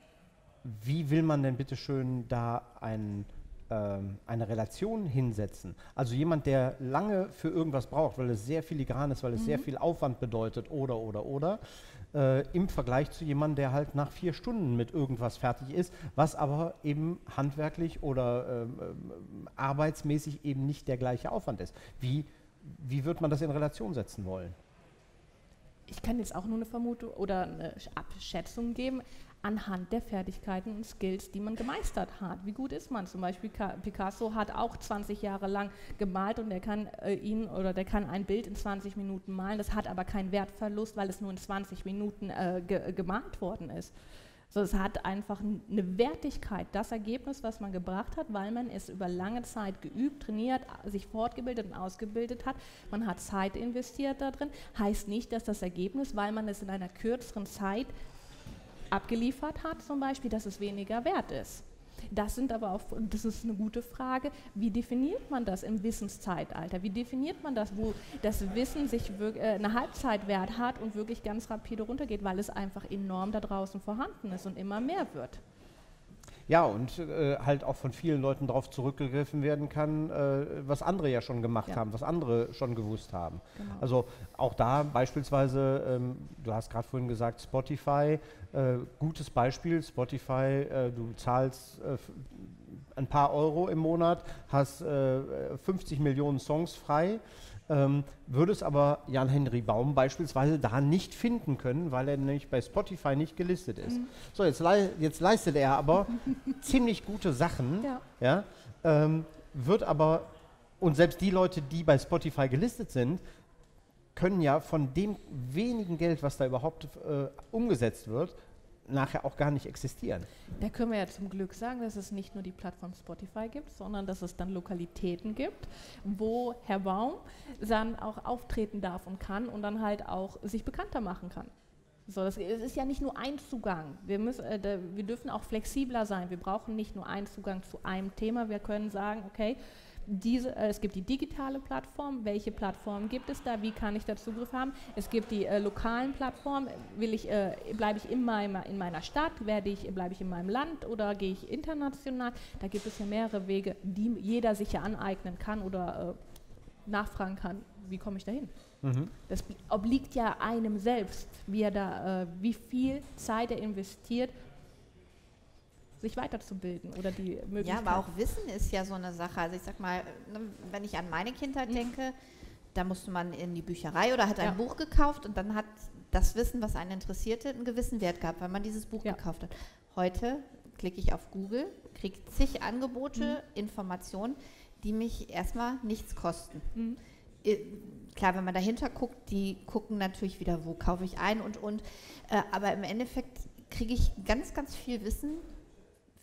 wie will man denn bitte schön da ein, ähm, eine Relation hinsetzen? Also jemand, der lange für irgendwas braucht, weil es sehr filigran ist, weil es mhm. sehr viel Aufwand bedeutet oder, oder, oder, äh, im Vergleich zu jemandem, der halt nach vier Stunden mit irgendwas fertig ist, was aber eben handwerklich oder ähm, ähm, arbeitsmäßig eben nicht der gleiche Aufwand ist. Wie, wie wird man das in Relation setzen wollen? Ich kann jetzt auch nur eine Vermutung oder eine Abschätzung geben anhand der Fertigkeiten und Skills, die man gemeistert hat. Wie gut ist man? Zum Beispiel Picasso hat auch zwanzig Jahre lang gemalt und der kann äh, ihn oder der kann ein Bild in zwanzig Minuten malen. Das hat aber keinen Wertverlust, weil es nur in zwanzig Minuten äh, ge gemalt worden ist. So, es hat einfach eine Wertigkeit, das Ergebnis, was man gebracht hat, weil man es über lange Zeit geübt, trainiert, sich fortgebildet und ausgebildet hat. Man hat Zeit investiert da drin. Heißt nicht, dass das Ergebnis, weil man es in einer kürzeren Zeit abgeliefert hat, zum Beispiel, dass es weniger wert ist. Das sind aber auch, das ist eine gute Frage, wie definiert man das im Wissenszeitalter? Wie definiert man das, wo das Wissen sich wirklich, äh, eine Halbzeitwert hat und wirklich ganz rapide runtergeht, weil es einfach enorm da draußen vorhanden ist und immer mehr wird? Ja, und äh, halt auch von vielen Leuten darauf zurückgegriffen werden kann, äh, was andere ja schon gemacht ja. haben, was andere schon gewusst haben. Genau. Also auch da beispielsweise, ähm, du hast gerade vorhin gesagt, Spotify, äh, gutes Beispiel, Spotify, äh, du zahlst äh, ein paar Euro im Monat, hast äh, fünfzig Millionen Songs frei, ähm, würdest aber Jan-Henry Baum beispielsweise da nicht finden können, weil er nämlich bei Spotify nicht gelistet ist. Mhm. So, jetzt, lei jetzt leistet er aber ziemlich gute Sachen, ja. Ja, ähm, wird aber, und selbst die Leute, die bei Spotify gelistet sind, können ja von dem wenigen Geld, was da überhaupt äh, umgesetzt wird, nachher auch gar nicht existieren. Da können wir ja zum Glück sagen, dass es nicht nur die Plattform Spotify gibt, sondern dass es dann Lokalitäten gibt, wo Herr Baum dann auch auftreten darf und kann und dann halt auch sich bekannter machen kann. So, das ist ja nicht nur ein Zugang. Wir, müssen, äh, da, wir dürfen auch flexibler sein. Wir brauchen nicht nur einen Zugang zu einem Thema. Wir können sagen, okay, Diese, äh, es gibt die digitale Plattform, welche Plattform gibt es da, wie kann ich da Zugriff haben? Es gibt die äh, lokalen Plattformen, will ich, äh, bleibe ich in, meinem, in meiner Stadt, werde ich, bleibe ich in meinem Land oder gehe ich international? Da gibt es ja mehrere Wege, die jeder sich ja aneignen kann oder äh, nachfragen kann, wie komme ich da hin? Mhm. Das obliegt ja einem selbst, wie, er da, äh, wie viel Zeit er investiert, sich weiterzubilden oder die Möglichkeit. Ja, aber auch Wissen ist ja so eine Sache. Also ich sag mal, wenn ich an meine Kindheit mhm. denke, da musste man in die Bücherei oder hat ein ja. Buch gekauft und dann hat das Wissen, was einen interessierte, einen gewissen Wert gehabt, weil man dieses Buch ja. gekauft hat. Heute klicke ich auf Google, kriege zig Angebote, mhm. Informationen, die mich erstmal nichts kosten. Mhm. Klar, wenn man dahinter guckt, die gucken natürlich wieder, wo kaufe ich ein und und. Äh, aber im Endeffekt kriege ich ganz, ganz viel Wissen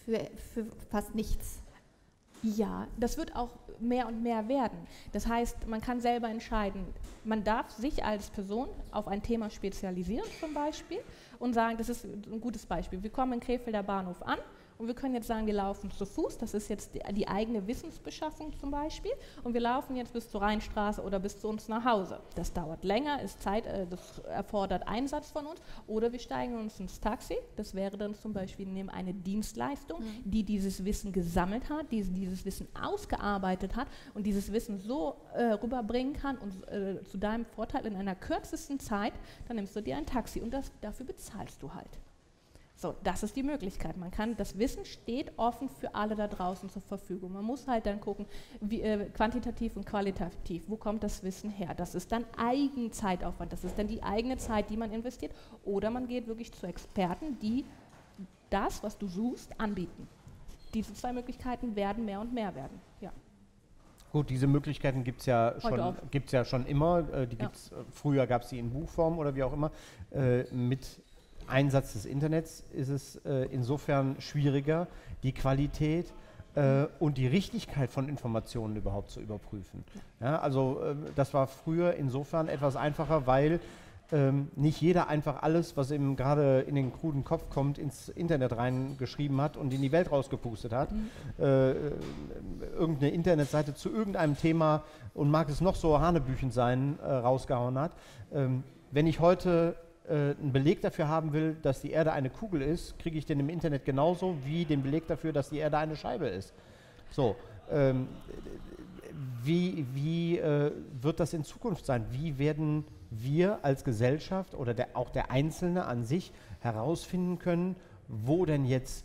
für, für fast nichts. Ja, das wird auch mehr und mehr werden. Das heißt, man kann selber entscheiden. Man darf sich als Person auf ein Thema spezialisieren zum Beispiel und sagen, das ist ein gutes Beispiel. Wir kommen in Krefelder Bahnhof an und wir können jetzt sagen, wir laufen zu Fuß. Das ist jetzt die, die eigene Wissensbeschaffung zum Beispiel. Und wir laufen jetzt bis zur Rheinstraße oder bis zu uns nach Hause. Das dauert länger, ist Zeit, äh, das erfordert Einsatz von uns. Oder wir steigen uns ins Taxi. Das wäre dann zum Beispiel nehmen eine Dienstleistung, mhm. die dieses Wissen gesammelt hat, die dieses Wissen ausgearbeitet hat und dieses Wissen so äh, rüberbringen kann und äh, zu deinem Vorteil in einer kürzesten Zeit, dann nimmst du dir ein Taxi und das, dafür bezahlst du halt. So, das ist die Möglichkeit. Man kann, das Wissen steht offen für alle da draußen zur Verfügung. Man muss halt dann gucken, wie, äh, quantitativ und qualitativ, wo kommt das Wissen her? Das ist dann Eigenzeitaufwand, das ist dann die eigene Zeit, die man investiert. Oder man geht wirklich zu Experten, die das, was du suchst, anbieten. Diese zwei Möglichkeiten werden mehr und mehr werden. Ja. Gut, diese Möglichkeiten gibt es ja, ja schon immer. Äh, die ja. gibt's, äh, früher gab es sie in Buchform oder wie auch immer. Äh, mit Einsatz des Internets ist es äh, insofern schwieriger, die Qualität äh, und die Richtigkeit von Informationen überhaupt zu überprüfen. Ja, also äh, das war früher insofern etwas einfacher, weil ähm, nicht jeder einfach alles, was ihm gerade in den kruden Kopf kommt, ins Internet reingeschrieben hat und in die Welt rausgepustet hat. Mhm. Äh, irgendeine Internetseite zu irgendeinem Thema und mag es noch so Hanebüchen sein, äh, rausgehauen hat. Ähm, wenn ich heute einen Beleg dafür haben will, dass die Erde eine Kugel ist, kriege ich den im Internet genauso wie den Beleg dafür, dass die Erde eine Scheibe ist. So, ähm, wie, wie äh, wird das in Zukunft sein? Wie werden wir als Gesellschaft oder der, auch der Einzelne an sich herausfinden können, wo denn jetzt,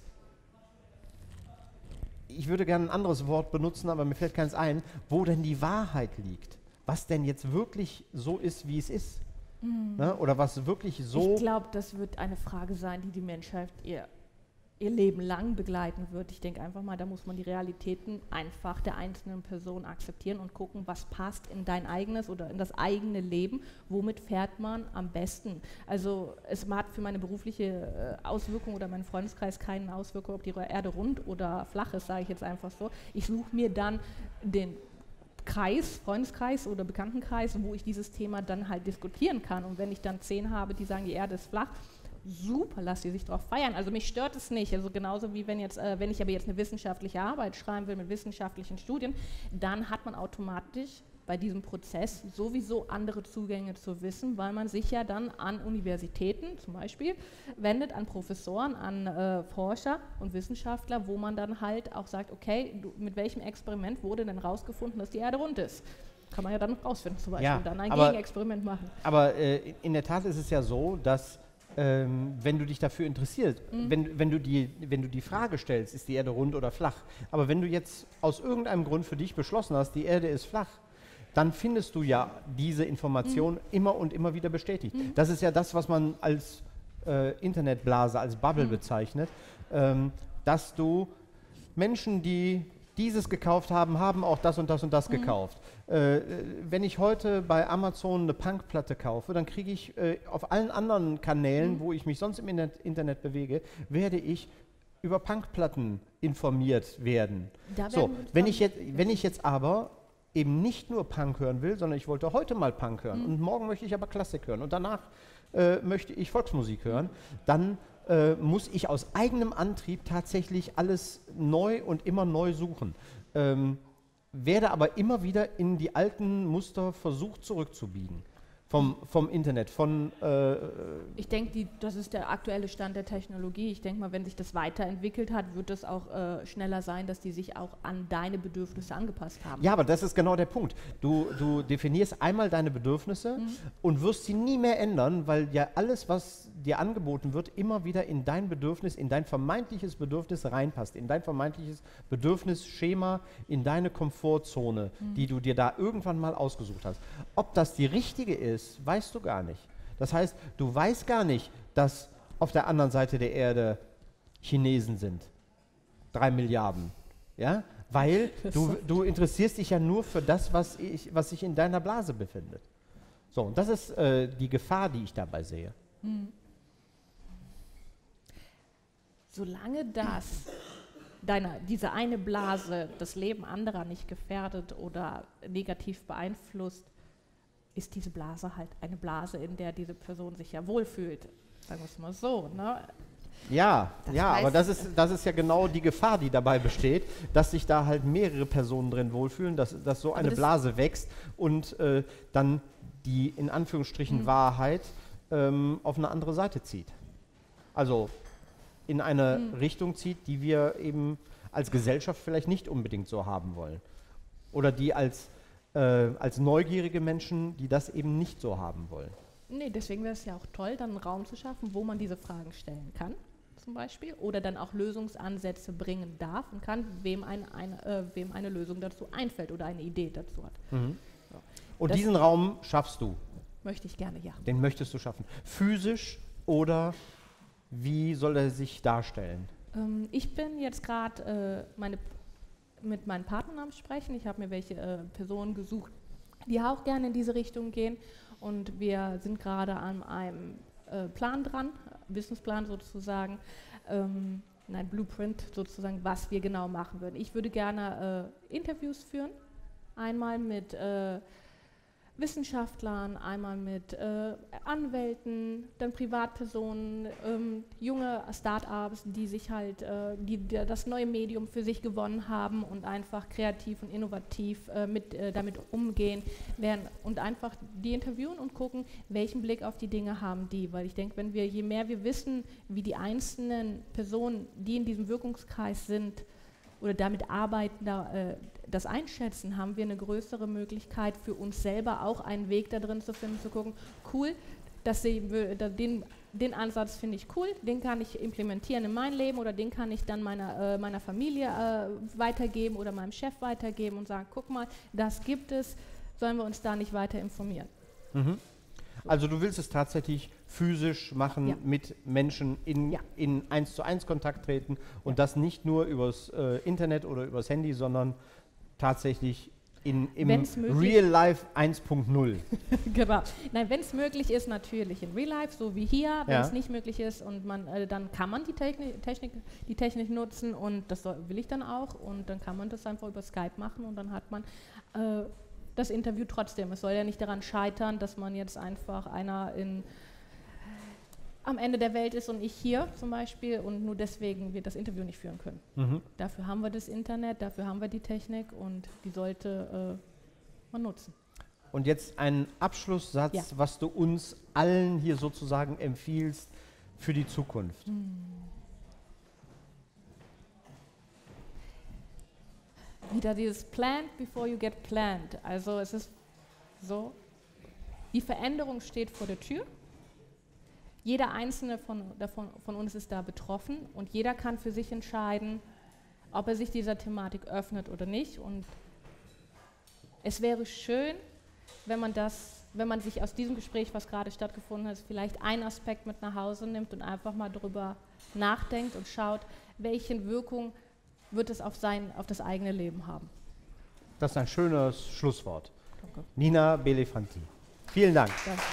ich würde gerne ein anderes Wort benutzen, aber mir fällt keins ein, wo denn die Wahrheit liegt? Was denn jetzt wirklich so ist, wie es ist? Mhm. Ne? Oder was wirklich so... Ich glaube, das wird eine Frage sein, die die Menschheit ihr, ihr Leben lang begleiten wird. Ich denke einfach mal, da muss man die Realitäten einfach der einzelnen Person akzeptieren und gucken, was passt in dein eigenes oder in das eigene Leben, womit fährt man am besten. Also es hat für meine berufliche äh, Auswirkung oder meinen Freundeskreis keine Auswirkung, ob die Erde rund oder flach ist, sage ich jetzt einfach so. Ich suche mir dann den Kreis, Freundeskreis oder Bekanntenkreis, wo ich dieses Thema dann halt diskutieren kann. Und wenn ich dann zehn habe, die sagen, die Erde ist flach, super, lass die sich drauf feiern. Also mich stört es nicht. Also genauso wie wenn jetzt, äh, wenn ich aber jetzt eine wissenschaftliche Arbeit schreiben will mit wissenschaftlichen Studien, dann hat man automatisch bei diesem Prozess sowieso andere Zugänge zu Wissen, weil man sich ja dann an Universitäten zum Beispiel wendet, an Professoren, an äh, Forscher und Wissenschaftler, wo man dann halt auch sagt, okay, du, mit welchem Experiment wurde denn rausgefunden, dass die Erde rund ist? Kann man ja dann rausfinden zum Beispiel ja, und dann ein aber, Gegenexperiment machen. Aber äh, in der Tat ist es ja so, dass Ähm, wenn du dich dafür interessierst, mhm. wenn, wenn, du die, wenn du die Frage stellst, ist die Erde rund oder flach, aber wenn du jetzt aus irgendeinem Grund für dich beschlossen hast, die Erde ist flach, dann findest du ja diese Information mhm. immer und immer wieder bestätigt. Mhm. Das ist ja das, was man als äh, Internetblase, als Bubble mhm. bezeichnet, ähm, dass du Menschen, die dieses gekauft haben, haben auch das und das und das mhm. gekauft. Äh, wenn ich heute bei Amazon eine Punkplatte kaufe, dann kriege ich äh, auf allen anderen Kanälen, mhm. wo ich mich sonst im Internet, Internet bewege, werde ich über Punkplatten informiert werden. Da so, wenn ich, jetzt, wenn ich jetzt aber eben nicht nur Punk hören will, sondern ich wollte heute mal Punk hören mhm. und morgen möchte ich aber Klassik hören und danach äh, möchte ich Volksmusik hören, dann äh, muss ich aus eigenem Antrieb tatsächlich alles neu und immer neu suchen. Ähm, werde aber immer wieder in die alten Muster versucht zurückzubiegen. Vom, vom Internet, von... Äh, ich denke, das ist der aktuelle Stand der Technologie. Ich denke mal, wenn sich das weiterentwickelt hat, wird es auch äh, schneller sein, dass die sich auch an deine Bedürfnisse angepasst haben. Ja, aber das ist genau der Punkt. Du, du definierst einmal deine Bedürfnisse mhm. und wirst sie nie mehr ändern, weil ja alles, was dir angeboten wird, immer wieder in dein Bedürfnis, in dein vermeintliches Bedürfnis reinpasst, in dein vermeintliches Bedürfnisschema, in deine Komfortzone, mhm. die du dir da irgendwann mal ausgesucht hast. Ob das die richtige ist, weißt du gar nicht. Das heißt, du weißt gar nicht, dass auf der anderen Seite der Erde Chinesen sind. Drei Milliarden. Ja? Weil du, du interessierst dich ja nur für das, was, ich, was sich in deiner Blase befindet. So, und das ist äh, die Gefahr, die ich dabei sehe. Hm. Solange das deine, diese eine Blase das Leben anderer nicht gefährdet oder negativ beeinflusst, ist diese Blase halt eine Blase, in der diese Person sich ja wohlfühlt. Sagen wir es mal so, ne? Ja, Das ja, heißt- aber das ist, das ist ja genau die Gefahr, die dabei besteht, dass sich da halt mehrere Personen drin wohlfühlen, dass, dass so Aber eine das- Blase wächst und äh, dann die in Anführungsstrichen Mhm. Wahrheit ähm, auf eine andere Seite zieht. Also in eine Mhm. Richtung zieht, die wir eben als Gesellschaft vielleicht nicht unbedingt so haben wollen. Oder die als, äh, als neugierige Menschen, die das eben nicht so haben wollen. Nee, deswegen wäre es ja auch toll, dann einen Raum zu schaffen, wo man diese Fragen stellen kann, zum Beispiel, oder dann auch Lösungsansätze bringen darf und kann, wem, ein, ein, äh, wem eine Lösung dazu einfällt oder eine Idee dazu hat. Mhm. Ja. Und Das- diesen Raum schaffst du. Möchte ich gerne, ja. Den möchtest du schaffen. Physisch oder wie soll er sich darstellen? Ähm, ich bin jetzt gerade äh, meine, mit meinen Partnern am Sprechen. Ich habe mir welche äh, Personen gesucht, die auch gerne in diese Richtung gehen. Und wir sind gerade an einem äh, Plan dran, Businessplan sozusagen, ähm, ein Blueprint sozusagen, was wir genau machen würden. Ich würde gerne äh, Interviews führen, einmal mit äh, Wissenschaftlern, einmal mit äh, Anwälten, dann Privatpersonen, ähm, junge Start-ups, die sich halt, äh, die, die das neue Medium für sich gewonnen haben und einfach kreativ und innovativ äh, mit, äh, damit umgehen werden und einfach die interviewen und gucken, welchen Blick auf die Dinge haben die, weil ich denke, wenn wir, je mehr wir wissen, wie die einzelnen Personen, die in diesem Wirkungskreis sind oder damit arbeiten, da, äh, das einschätzen, haben wir eine größere Möglichkeit für uns selber auch einen Weg da drin zu finden, zu gucken, cool, dass sie, den, den Ansatz finde ich cool, den kann ich implementieren in mein Leben oder den kann ich dann meiner, äh, meiner Familie äh, weitergeben oder meinem Chef weitergeben und sagen, guck mal, das gibt es, sollen wir uns da nicht weiter informieren. Mhm. Also du willst es tatsächlich physisch machen, Ja. mit Menschen in, Ja. in eins zu eins Kontakt treten und das nicht nur übers äh, Internet oder übers Handy, sondern tatsächlich in, im Wenn's möglich- Real Life eins Punkt null. Genau. Nein, wenn es möglich ist, natürlich in Real Life, so wie hier. Wenn Ja. es nicht möglich ist und man, äh, dann kann man die Technik, Technik, die Technik nutzen und das soll, will ich dann auch und dann kann man das einfach über Skype machen und dann hat man äh, das Interview trotzdem. Es soll ja nicht daran scheitern, dass man jetzt einfach einer in am Ende der Welt ist und ich hier zum Beispiel und nur deswegen wir das Interview nicht führen können. Mhm. Dafür haben wir das Internet, dafür haben wir die Technik und die sollte äh, man nutzen. Und jetzt ein Abschlusssatz, Ja. was du uns allen hier sozusagen empfiehlst für die Zukunft. Wieder dieses Plant before you get planned. Also es ist so, die Veränderung steht vor der Tür. Jeder einzelne von, davon, von uns ist da betroffen und jeder kann für sich entscheiden, ob er sich dieser Thematik öffnet oder nicht. Und es wäre schön, wenn man das, wenn man sich aus diesem Gespräch, was gerade stattgefunden hat, vielleicht einen Aspekt mit nach Hause nimmt und einfach mal darüber nachdenkt und schaut, welche Wirkung wird es auf, sein, auf das eigene Leben haben. Das ist ein schönes Schlusswort. Danke. Nina Belefanti. Vielen Dank. Danke.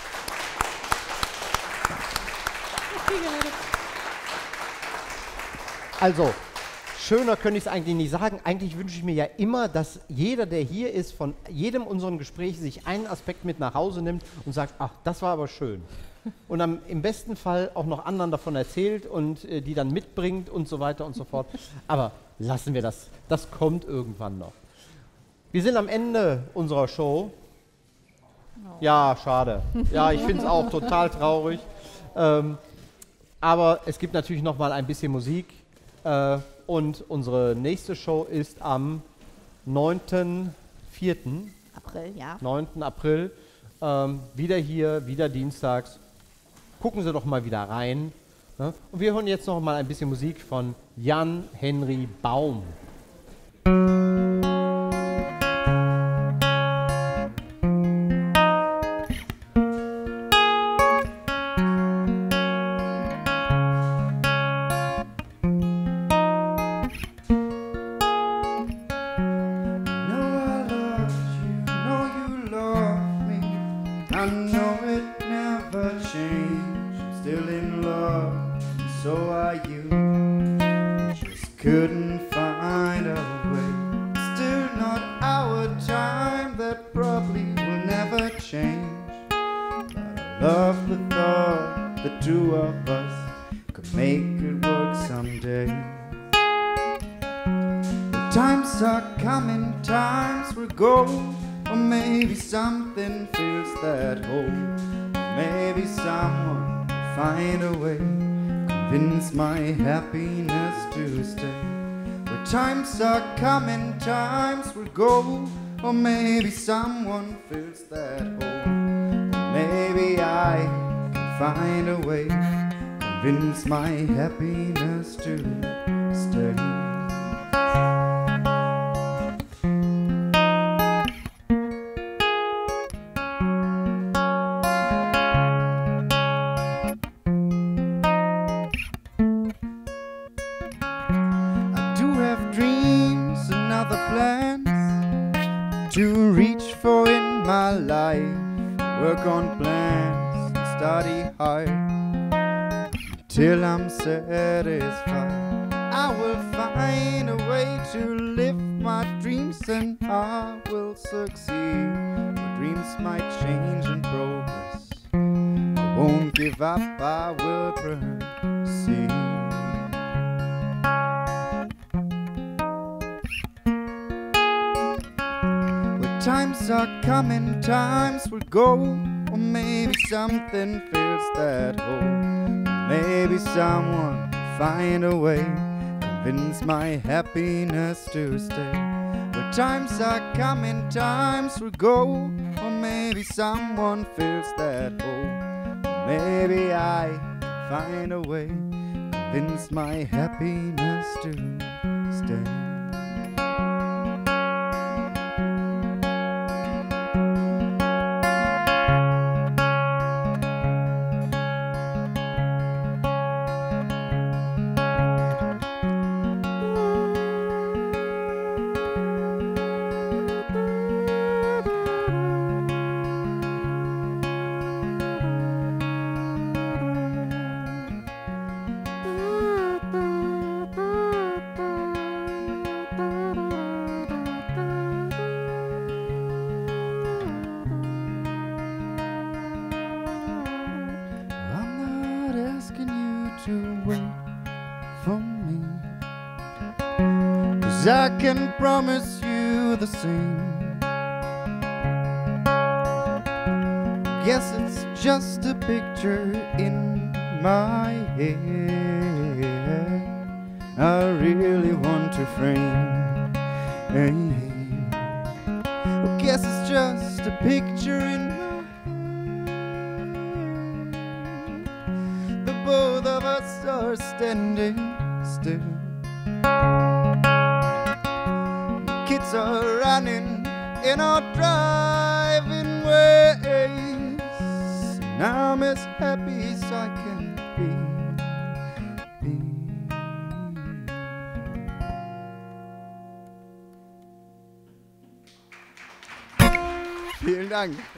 Also, schöner könnte ich es eigentlich nicht sagen. Eigentlich wünsche ich mir ja immer, dass jeder, der hier ist, von jedem unserem Gespräch sich einen Aspekt mit nach Hause nimmt und sagt, ach, das war aber schön. Und am, im besten Fall auch noch anderen davon erzählt und äh, die dann mitbringt und so weiter und so fort. Aber lassen wir das. Das kommt irgendwann noch. Wir sind am Ende unserer Show. Ja, schade. Ja, ich finde es auch total traurig. Ähm, aber es gibt natürlich noch mal ein bisschen Musik. Äh, und unsere nächste Show ist am neunten vierten April, ja. neunten April. Ähm, wieder hier, wieder dienstags. Gucken Sie doch mal wieder rein. Ne? Und wir hören jetzt noch mal ein bisschen Musik von Jan Henry Baum. Know I love you, know you love me. I know it never changed. I'm still in love, and so are you. Just couldn't find two of us could make it work someday. The times are coming, times will go, or maybe something fills that hole, or maybe someone will find a way, convince my happiness to stay. Where times are coming, times will go, or maybe someone fills that hole, or maybe I can find a way, convince my happiness to stay. To reach for in my life, work on plans and study hard till I'm satisfied. I will find a way to live my dreams and I will succeed. My dreams might change and progress. I won't give up, I will proceed. Times are coming, times will go, or maybe something fills that hole, or maybe someone will find a way, convince my happiness to stay. Where times are coming, times will go, or maybe someone fills that hole, or maybe I find a way, convince my happiness to stay. To wait for me, 'cause I can promise you the same. Guess it's just a picture in my head I really want to frame. Guess it's just a picture in both of us are standing still. Kids are running in our driving ways, and I'm as happy as I can be. Vielen Dank.